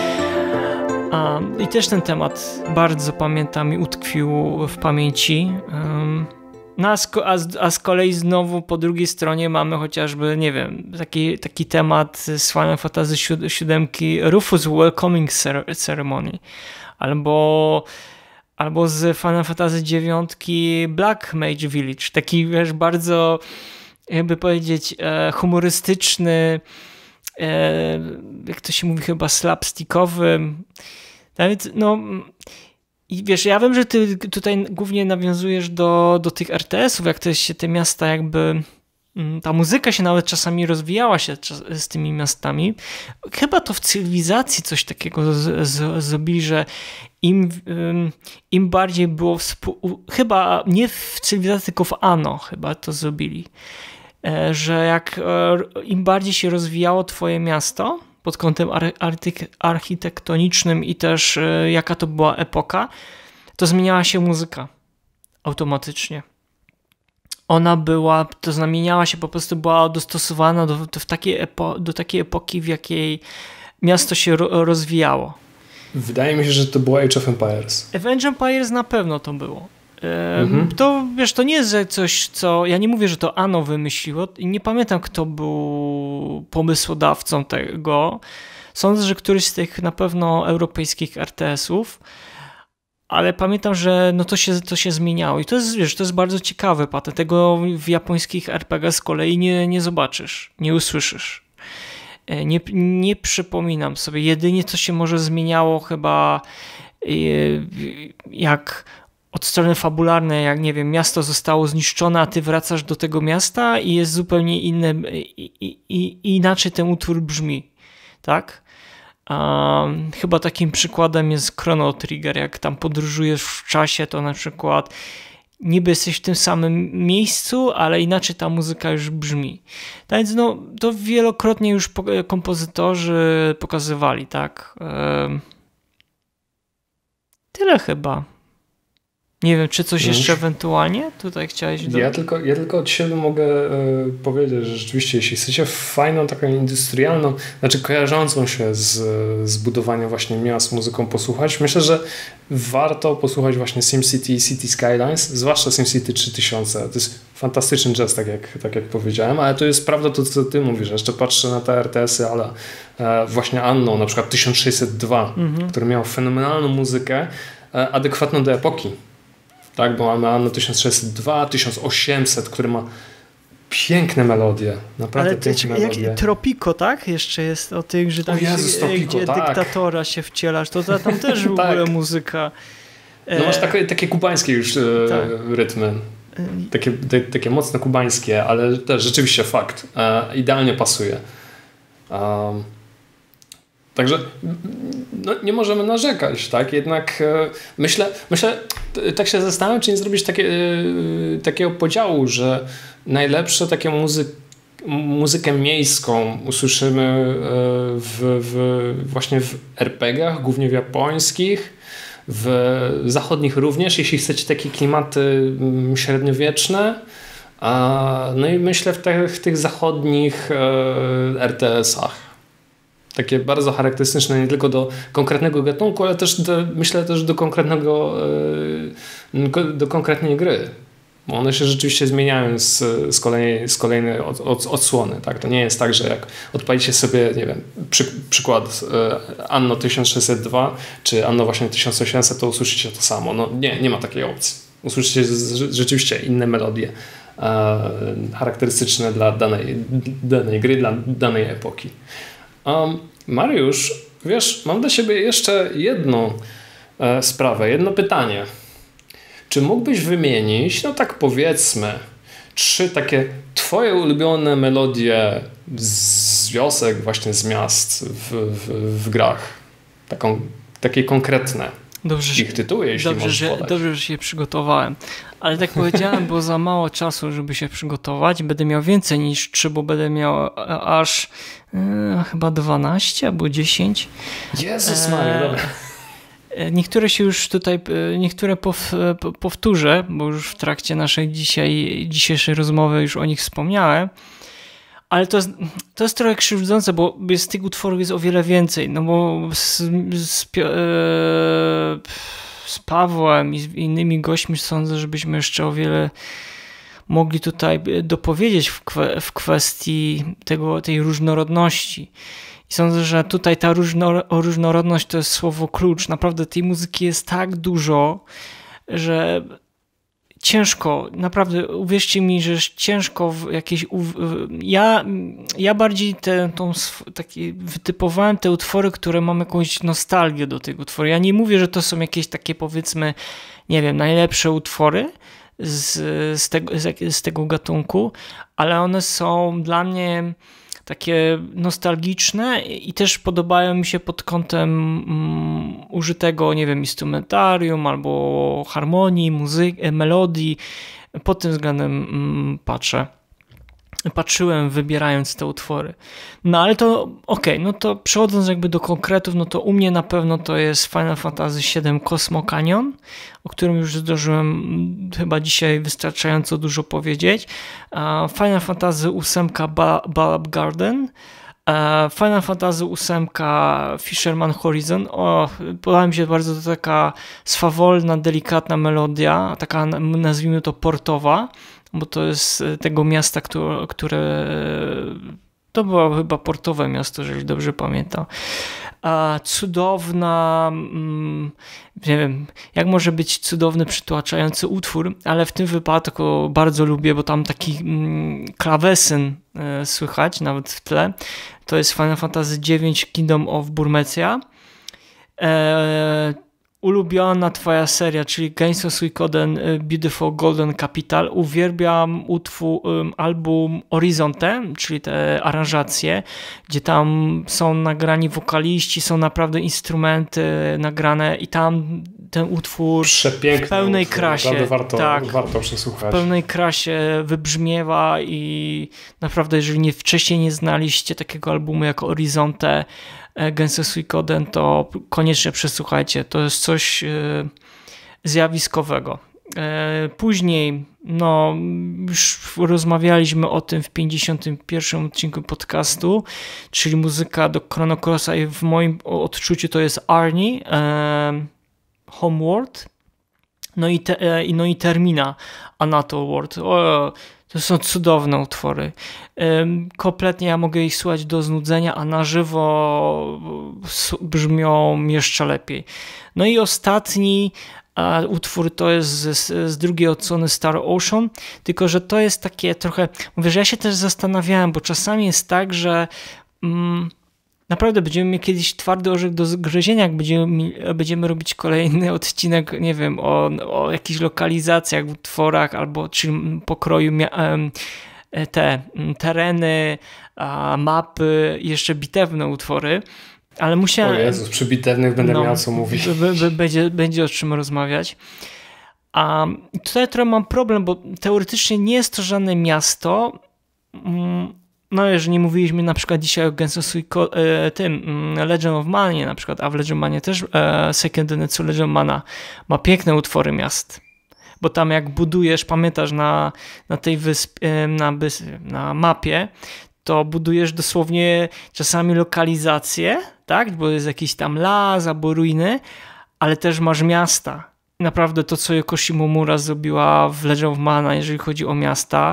A, i też ten temat bardzo pamiętam i utkwił w pamięci. Um, No a, z, a, z, a z kolei znowu po drugiej stronie mamy chociażby, nie wiem, taki, taki temat z Final Fantasy siedem Rufus Welcoming Ceremony albo, albo z Final Fantasy dziewięć Black Mage Village, taki, wiesz, bardzo, jakby powiedzieć, e, humorystyczny, e, jak to się mówi, chyba slapstickowy, nawet, no... I wiesz, ja wiem, że ty tutaj głównie nawiązujesz do, do tych R T S-ów, jak to się te miasta jakby ta muzyka się nawet czasami rozwijała się z tymi miastami. Chyba to w cywilizacji coś takiego z, z, zrobili, że im, im bardziej było współ... chyba nie w cywilizacji, tylko w Anno chyba to zrobili, że jak im bardziej się rozwijało twoje miasto pod kątem architektonicznym i też jaka to była epoka, to zmieniała się muzyka automatycznie. Ona była, to zamieniała się, po prostu była dostosowana do, do, w takiej epo, do takiej epoki, w jakiej miasto się ro, rozwijało. Wydaje mi się, że to było Age of Empires. Age of Empires na pewno to było. E, mhm. To, wiesz, to nie jest że coś, co... Ja nie mówię, że to Anno wymyśliło. Nie pamiętam, kto był pomysłodawcą tego. Sądzę, że któryś z tych na pewno europejskich R T S-ów. Ale pamiętam, że no to się, to się zmieniało i to jest, wiesz, to jest bardzo ciekawe, Pat. Tego w japońskich R P G z kolei nie, nie zobaczysz, nie usłyszysz. Nie, nie przypominam sobie. Jedynie co się może zmieniało chyba jak od strony fabularnej, jak nie wiem, miasto zostało zniszczone, a ty wracasz do tego miasta i jest zupełnie inne, i, i, i inaczej ten utwór brzmi, tak? Um, chyba takim przykładem jest Chrono Trigger, jak tam podróżujesz w czasie, to na przykład niby jesteś w tym samym miejscu, ale inaczej ta muzyka już brzmi. Tak więc no, to wielokrotnie już kompozytorzy pokazywali, tak? Um, tyle chyba. Nie wiem, czy coś jeszcze ewentualnie tutaj chciałeś dodać? Ja tylko, ja tylko od siebie mogę e, powiedzieć, że rzeczywiście, jeśli chcecie fajną, taką industrialną, znaczy kojarzącą się z, z budowaniem właśnie miast muzyką posłuchać, myślę, że warto posłuchać właśnie SimCity i City Skylines, zwłaszcza SimCity trzy tysiące. To jest fantastyczny jazz, tak jak, tak jak powiedziałem, ale to jest prawda to, co ty mówisz. Jeszcze patrzę na te R T S-y, ale e, właśnie Anno, na przykład tysiąc sześćset dwa, mhm. który miał fenomenalną muzykę, e, adekwatną do epoki. Tak, bo mamy Anno tysiąc sześćset dwa, tysiąc osiemset, który ma piękne melodie, naprawdę ale piękne jak, melodie. Tropico, tak? Jeszcze jest o tych, że tam Jezus, się, Tropico, gdzie tak. dyktatora się wcielasz, to, to tam też w tak. ogóle muzyka. No masz takie, takie kubańskie już e, tak. rytmy. Takie, te, takie mocno kubańskie, ale też rzeczywiście fakt. E, idealnie pasuje. Um, Także no, nie możemy narzekać, tak? Jednak e, myślę, myślę, tak się zastanawiam, czy nie zrobić takie, e, takiego podziału, że najlepsze takie muzy muzykę miejską usłyszymy e, w, w, właśnie w er pe gach, głównie w japońskich, w zachodnich również, jeśli chcecie takie klimaty średniowieczne. A, no i myślę w, te, w tych zachodnich e, er te esach. Takie bardzo charakterystyczne nie tylko do konkretnego gatunku, ale też do, myślę też do konkretnego yy, do konkretnej gry. Bo one się rzeczywiście zmieniają z, z, kolejnej, z kolejnej od, od, odsłony. Tak? To nie jest tak, że jak odpalicie sobie, nie wiem, przy, przykład yy, Anno tysiąc sześćset dwa czy Anno właśnie tysiąc osiemset, to usłyszycie to samo. No nie, nie ma takiej opcji. Usłyszycie z, rzeczywiście inne melodie yy, charakterystyczne dla danej, danej gry, dla danej epoki. Um, Mariusz, wiesz, mam do siebie jeszcze jedną e, sprawę, jedno pytanie. Czy mógłbyś wymienić, no tak powiedzmy, trzy takie twoje ulubione melodie z wiosek, właśnie z miast w, w, w grach? Taką, takie konkretne. Dobrze, ich tytuły, jeśli dobrze, możesz że, podać. dobrze, że się przygotowałem. Ale tak powiedziałem, było za mało czasu, żeby się przygotować. Będę miał więcej niż trzy, bo będę miał aż e, chyba dwanaście albo dziesięć. Jezus Maria, dobra. Niektóre się już tutaj, niektóre pow, powtórzę, bo już w trakcie naszej dzisiaj, dzisiejszej rozmowy już o nich wspomniałem. Ale to jest, to jest trochę krzywdzące, bo z tych utworów jest o wiele więcej. No bo z, z, e, z Pawłem i z innymi gośćmi sądzę, żebyśmy jeszcze o wiele mogli tutaj dopowiedzieć w, kwe, w kwestii tego, tej różnorodności. I sądzę, że tutaj ta różno, różnorodność to jest słowo klucz. Naprawdę tej muzyki jest tak dużo, że ciężko, naprawdę uwierzcie mi, że ciężko w jakieś... Ja, ja bardziej te, tą, taki, wytypowałem te utwory, które mam jakąś nostalgię do tych utworów. Ja nie mówię, że to są jakieś takie, powiedzmy, nie wiem, najlepsze utwory, z, z, tego, z, z tego gatunku, ale one są dla mnie takie nostalgiczne i też podobają mi się pod kątem um, użytego, nie wiem, instrumentarium albo harmonii, muzyki, melodii. Pod tym względem um, patrzę. Patrzyłem, wybierając te utwory. No ale to okej, okay, no to przechodząc jakby do konkretów, no to u mnie na pewno to jest Final Fantasy siedem Cosmo Canyon, o którym już zdążyłem chyba dzisiaj wystarczająco dużo powiedzieć. Final Fantasy osiem Ballad Garden, Final Fantasy osiem Fisherman Horizon. O, podoba mi się bardzo to taka swawolna, delikatna melodia, taka nazwijmy to portowa, bo to jest tego miasta, które, które to było chyba portowe miasto, jeżeli dobrze pamiętam. A cudowna, nie wiem, jak może być cudowny, przytłaczający utwór, ale w tym wypadku bardzo lubię, bo tam taki klawesyn słychać nawet w tle. To jest Final Fantasy dziewięć Kingdom of Burmecia. Eee, Ulubiona twoja seria, czyli Games of Suikoden Beautiful Golden Capital. Uwielbiam utwór, um, album Horizonte, czyli te aranżacje, gdzie tam są nagrani wokaliści, są naprawdę instrumenty nagrane i tam ten utwór przepiękny w pełnej utwór, krasie warto, tak, warto przesłuchać. W pełnej krasie wybrzmiewa i naprawdę, jeżeli nie, wcześniej nie znaliście takiego albumu jak Horizonte Games of Suikoden, to koniecznie przesłuchajcie. To jest coś e, zjawiskowego. E, później, no, już rozmawialiśmy o tym w pięćdziesiątym pierwszym odcinku podcastu, czyli muzyka do Chrono Crossa i w moim odczuciu to jest Arnie, e, Homeworld, no i, te, e, no i Termina, Another World. O, to są cudowne utwory. Kompletnie ja mogę ich słuchać do znudzenia, a na żywo brzmią jeszcze lepiej. No i ostatni utwór to jest z, z drugiej odsłony Star Ocean, tylko że to jest takie trochę, mówię, że ja się też zastanawiałem, bo czasami jest tak, że mm, naprawdę będziemy mieli kiedyś twardy orzech do zgryzienia, jak będziemy, będziemy robić kolejny odcinek, nie wiem, o, o jakichś lokalizacjach, utworach albo czy pokroju te tereny, mapy, jeszcze bitewne utwory, ale musiałem... O Jezus, przy bitewnych będę no, miał co mówić. B, b, będzie, będzie o czym rozmawiać. A tutaj trochę mam problem, bo teoretycznie nie jest to żadne miasto. No, jeżeli nie mówiliśmy na przykład dzisiaj o Gensosuiko, e, tym Legend of Mana na przykład, a w Legend of Manie też e, Second Zenitsu Legend of Mana ma piękne utwory miast. Bo tam jak budujesz, pamiętasz, na, na tej wyspie, na, na mapie, to budujesz dosłownie czasami lokalizację, tak? Bo jest jakiś tam las albo ruiny, ale też masz miasta. Naprawdę to, co Yoko Shimomura zrobiła w Legend of Mana, jeżeli chodzi o miasta,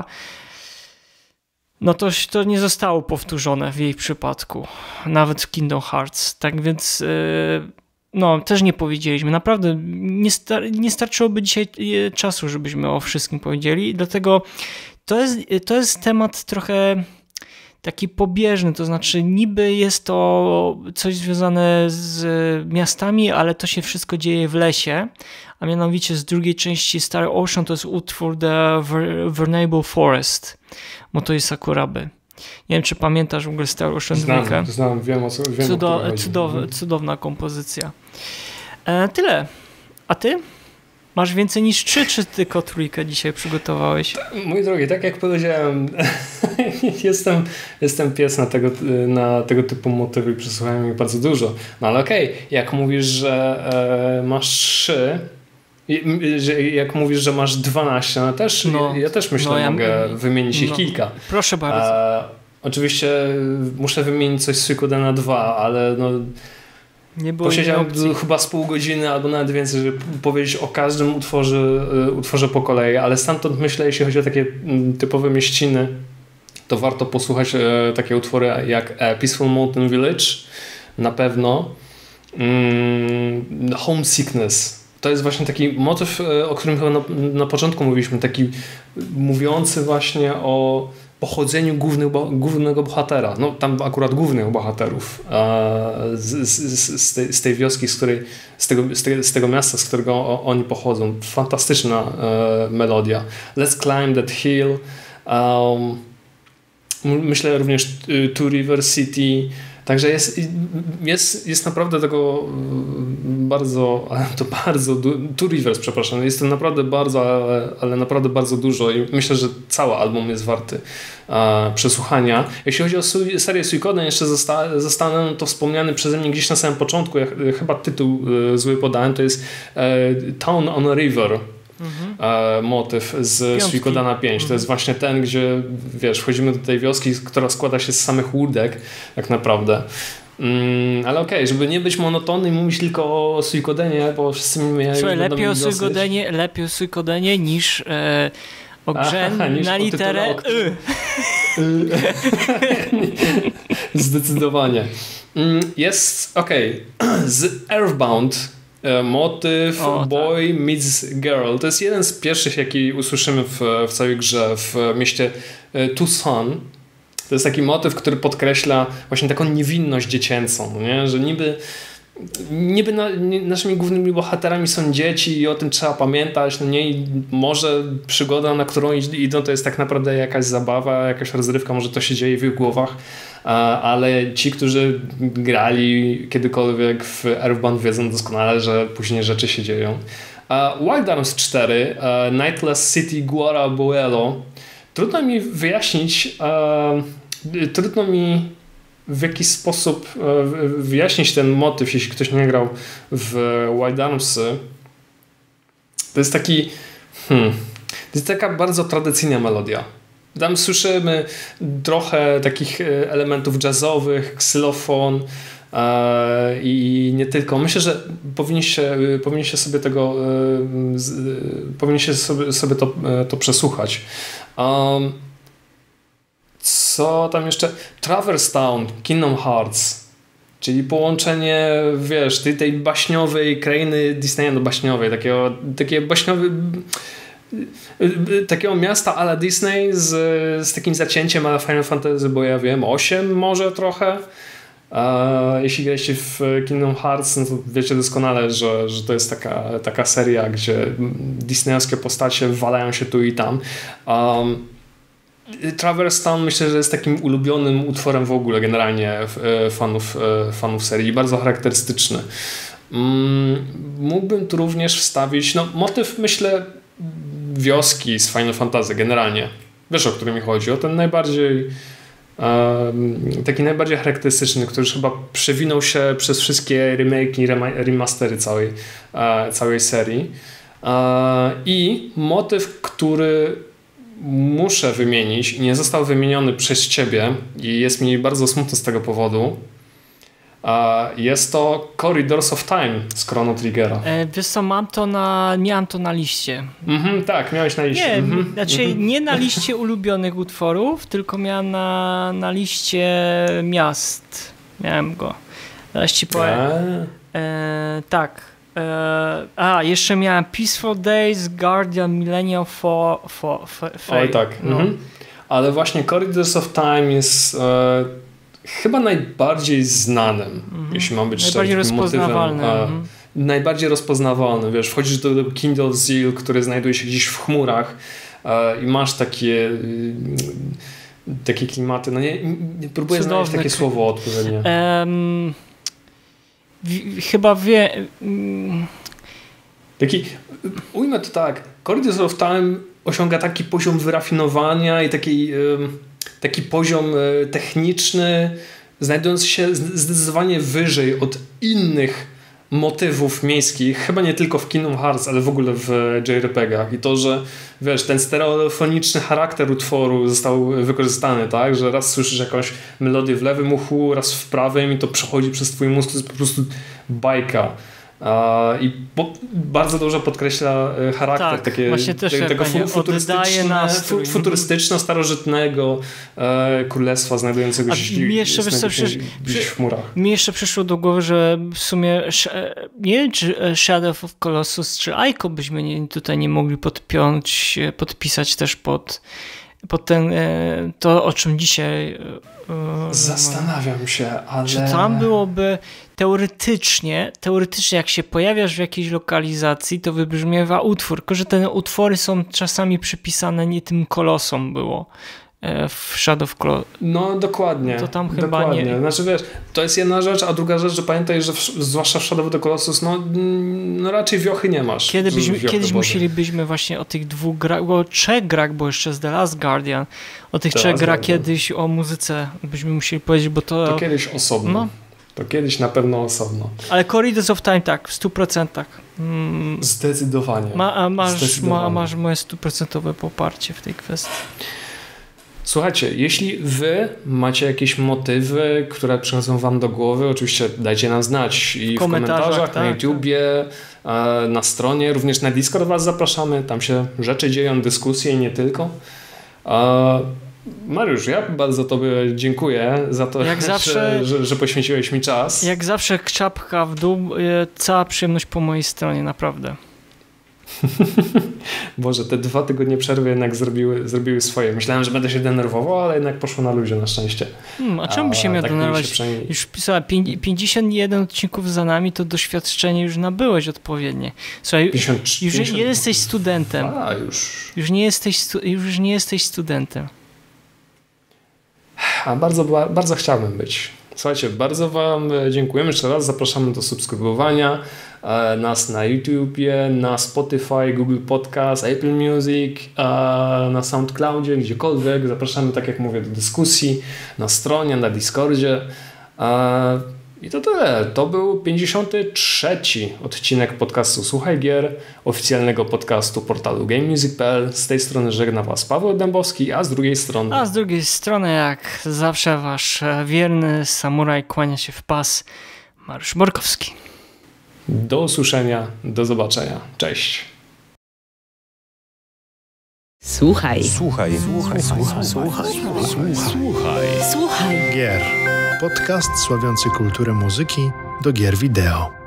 no to, to nie zostało powtórzone w jej przypadku. Nawet w Kingdom Hearts. Tak więc... Yy, No, też nie powiedzieliśmy. Naprawdę nie, star- nie starczyłoby dzisiaj czasu, żebyśmy o wszystkim powiedzieli. Dlatego to jest, to jest temat trochę taki pobieżny. To znaczy niby jest to coś związane z miastami, ale to się wszystko dzieje w lesie. A mianowicie z drugiej części Star Ocean to jest utwór The Vernable Forest Motoi Sakuraby. Nie wiem, czy pamiętasz w ogóle Star Ocean znam, dwa. Znam, wiem o co wiem. Cudo, o cudow, cudowna kompozycja. E, tyle. A ty? Masz więcej niż trzy, czy tylko trójkę dzisiaj przygotowałeś? Mój drogi, tak jak powiedziałem, jestem, jestem pies na tego, na tego typu motywy i przesłuchałem ich bardzo dużo. No ale okej, okay, jak mówisz, że e, masz trzy, jak mówisz, że masz dwanaście, no też, no, ja też myślę, no, ja mogę wymienić ich no, kilka. Proszę bardzo. E, oczywiście muszę wymienić coś z Suikodena dwa, ale no nie było posiedziałem chyba z pół godziny albo nawet więcej, żeby powiedzieć o każdym utworze, utworze po kolei, ale stamtąd myślę, jeśli chodzi o takie typowe mieściny, to warto posłuchać e, takie utwory jak e, Peaceful Mountain Village, na pewno. Mm, Homesickness. To jest właśnie taki motyw, o którym chyba na, na początku mówiliśmy, taki mówiący właśnie o, o pochodzeniu głównych, głównego bohatera. No tam akurat głównych bohaterów z, z, z, tej, z tej wioski, z, której, z, tego, z, tego, z tego miasta, z którego oni pochodzą. Fantastyczna e, melodia. Let's Climb That Hill. Um, myślę również Two River City. Także jest, jest, jest naprawdę tego bardzo, to bardzo, Two Rivers, przepraszam, jest to naprawdę bardzo, ale, ale naprawdę bardzo dużo i myślę, że cały album jest warty e, przesłuchania. Jeśli chodzi o su- serię Suikoden, jeszcze zosta- zostanę to wspomniany przeze mnie gdzieś na samym początku, ja chyba tytuł e, zły podałem, to jest e, Town on a River. Mhm. E, motyw z Suikodana pięć. Mhm. To jest właśnie ten, gdzie wiesz, wchodzimy do tej wioski, która składa się z samych łódek tak naprawdę. Mm, ale okej, okay, żeby nie być monotonny i mówić tylko o Suikodenie, bo wszyscy mnie Słuchaj, lepiej o Suikodenie, lepiej o Suikodenie niż e, o grze Aha, niż na literę y. Zdecydowanie. Jest, okej, okay. Z Earthbound motyw o, Boy tak. Meets Girl. To jest jeden z pierwszych, jaki usłyszymy w, w całej grze w mieście Tucson. To jest taki motyw, który podkreśla właśnie taką niewinność dziecięcą, nie? Że niby niby na, nie, naszymi głównymi bohaterami są dzieci i o tym trzeba pamiętać, no nie, i może przygoda, na którą idą, to jest tak naprawdę jakaś zabawa, jakaś rozrywka, może to się dzieje w ich głowach, ale ci, którzy grali kiedykolwiek w Earthbound, wiedzą doskonale, że później rzeczy się dzieją. Wild Arms cztery, Nightless City Guara Buelo. Trudno mi wyjaśnić, trudno mi w jakiś sposób wyjaśnić ten motyw, jeśli ktoś nie grał w Wild Armsy. To jest taki hmm, to jest taka bardzo tradycyjna melodia. Tam słyszymy trochę takich elementów jazzowych, ksylofon e, i nie tylko. Myślę, że powinniście, powinniście sobie tego z, powinniście sobie, sobie to, to przesłuchać. Um, Co tam jeszcze? Traverse Town, Kingdom Hearts, czyli połączenie, wiesz, tej, tej baśniowej krainy Disneya, no baśniowej, takiego, takie baśniowy, takiego miasta a la Disney z, z takim zacięciem a la Final Fantasy, bo ja wiem, osiem może trochę. A jeśli graliście w Kingdom Hearts, no to wiecie doskonale, że, że to jest taka, taka seria, gdzie disneyowskie postacie walają się tu i tam. Um, Traverse Town myślę, że jest takim ulubionym utworem w ogóle generalnie fanów, fanów serii, bardzo charakterystyczny. Mógłbym tu również wstawić no, motyw, myślę, wioski z Final Fantasy generalnie. Wiesz, o który mi chodzi? O ten najbardziej taki najbardziej charakterystyczny, który już chyba przewinął się przez wszystkie remake'i i remastery całej, całej serii. I motyw, który muszę wymienić i nie został wymieniony przez ciebie i jest mi bardzo smutno z tego powodu. Jest to Corridors of Time z Chrono Triggera. E, wiesz co, mam to na, miałem to na liście. Mm-hmm, tak, miałeś na liście. Nie, mm-hmm. znaczy mm-hmm. nie na liście ulubionych utworów, tylko miałem na, na liście miast. Miałem go. Zaraz ci powiem. E, tak. E, a, jeszcze miałem Peaceful Days, Guardian, Millennium for, for, for Fate. Oj tak. No. Mm-hmm. Ale właśnie Corridors of Time jest e, chyba najbardziej znanym, mm-hmm. jeśli mam być najbardziej szczery, rozpoznawalny. Motywem, mm-hmm. Najbardziej rozpoznawalny. Wiesz, wchodzisz do, do Kindle Zeal, który znajduje się gdzieś w chmurach e, i masz takie e, takie klimaty. No nie, nie próbuję Cudowny. znaleźć takie słowo odpowiednie. Um, w, chyba wie... Um. Taki, ujmę to tak, Corridors of Time osiąga taki poziom wyrafinowania i taki, taki poziom techniczny, znajdujący się zdecydowanie wyżej od innych motywów miejskich, chyba nie tylko w Kingdom Hearts, ale w ogóle w J R P G-ach. I to, że wiesz, ten stereofoniczny charakter utworu został wykorzystany, tak, że raz słyszysz jakąś melodię w lewym uchu, raz w prawym i to przechodzi przez twój mózg, to jest po prostu bajka. I po, bardzo dobrze podkreśla charakter tak, takie, te, tego fu, futurystyczne, fu, futurystyczno-starożytnego e, królestwa znajdującego się gdzieś w chmurach. Mi jeszcze przyszło do głowy, że w sumie nie wiem, czy Shadow of Colossus czy Ico byśmy nie, tutaj nie mogli podpiąć, podpisać też pod pod ten, to, o czym dzisiaj... Zastanawiam się, ale... Czy tam byłoby teoretycznie, teoretycznie jak się pojawiasz w jakiejś lokalizacji, to wybrzmiewa utwór, tylko że te utwory są czasami przypisane nie tym kolosom było. W Shadow of Colossus. No dokładnie. To tam chyba dokładnie. nie. Znaczy wiesz, to jest jedna rzecz, a druga rzecz, że pamiętaj, że w, zwłaszcza w Shadow of the Colossus, no, no raczej wiochy nie masz. Kiedy byśmy, wiochy kiedyś Boże. musielibyśmy właśnie o tych dwóch grach, o trzech grach, bo jeszcze z The Last Guardian, o tych The trzech Last grach Guardian. kiedyś o muzyce byśmy musieli powiedzieć, bo to... To kiedyś osobno. No. To kiedyś na pewno osobno. Ale Corridors of Time tak, w stu procentach. Mm, Zdecydowanie. ma, a masz, Zdecydowanie. ma, masz moje stuprocentowe poparcie w tej kwestii. Słuchajcie, jeśli wy macie jakieś motywy, które przychodzą wam do głowy, oczywiście dajcie nam znać i w komentarzach, komentarzach tak, na YouTubie, tak. na stronie, również na Discord was zapraszamy, tam się rzeczy dzieją, dyskusje i nie tylko. Mariusz, ja bardzo tobie dziękuję za to, jak że, zawsze, że, że poświęciłeś mi czas. Jak zawsze czapka w dół, cała przyjemność po mojej stronie, naprawdę. Boże, te dwa tygodnie przerwy jednak zrobiły, zrobiły swoje. Myślałem, że będę się denerwował, ale jednak poszło na luzie na szczęście. Hmm, a czemu by się miał tak denerwować? Przynajmniej... Już pisałem, pięćdziesiąt jeden odcinków za nami, to doświadczenie już nabyłeś odpowiednie. Słuchaj, pięćdziesiąt, już pięćdziesiąt... nie jesteś studentem. A, już. Już nie jesteś, stu... już nie jesteś studentem. A bardzo, bardzo chciałbym być. Słuchajcie, bardzo wam dziękujemy jeszcze raz. Zapraszamy do subskrybowania e, nas na YouTubie, na Spotify, Google Podcast, Apple Music, e, na SoundCloudzie, gdziekolwiek. Zapraszamy, tak jak mówię, do dyskusji na stronie, na Discordzie. E, I to tyle. To był pięćdziesiąty trzeci odcinek podcastu Słuchaj Gier, oficjalnego podcastu portalu game music kropka p l. Z tej strony żegna was Paweł Dębowski, a z drugiej strony... A z drugiej strony, jak zawsze, wasz wierny samuraj kłania się w pas, Mariusz Borkowski. Do usłyszenia, do zobaczenia. Cześć. Słuchaj. Słuchaj. Słuchaj. Słuchaj. Słuchaj. Słuchaj. Słuchaj. Gier. Podcast sławiący kulturę muzyki do gier wideo.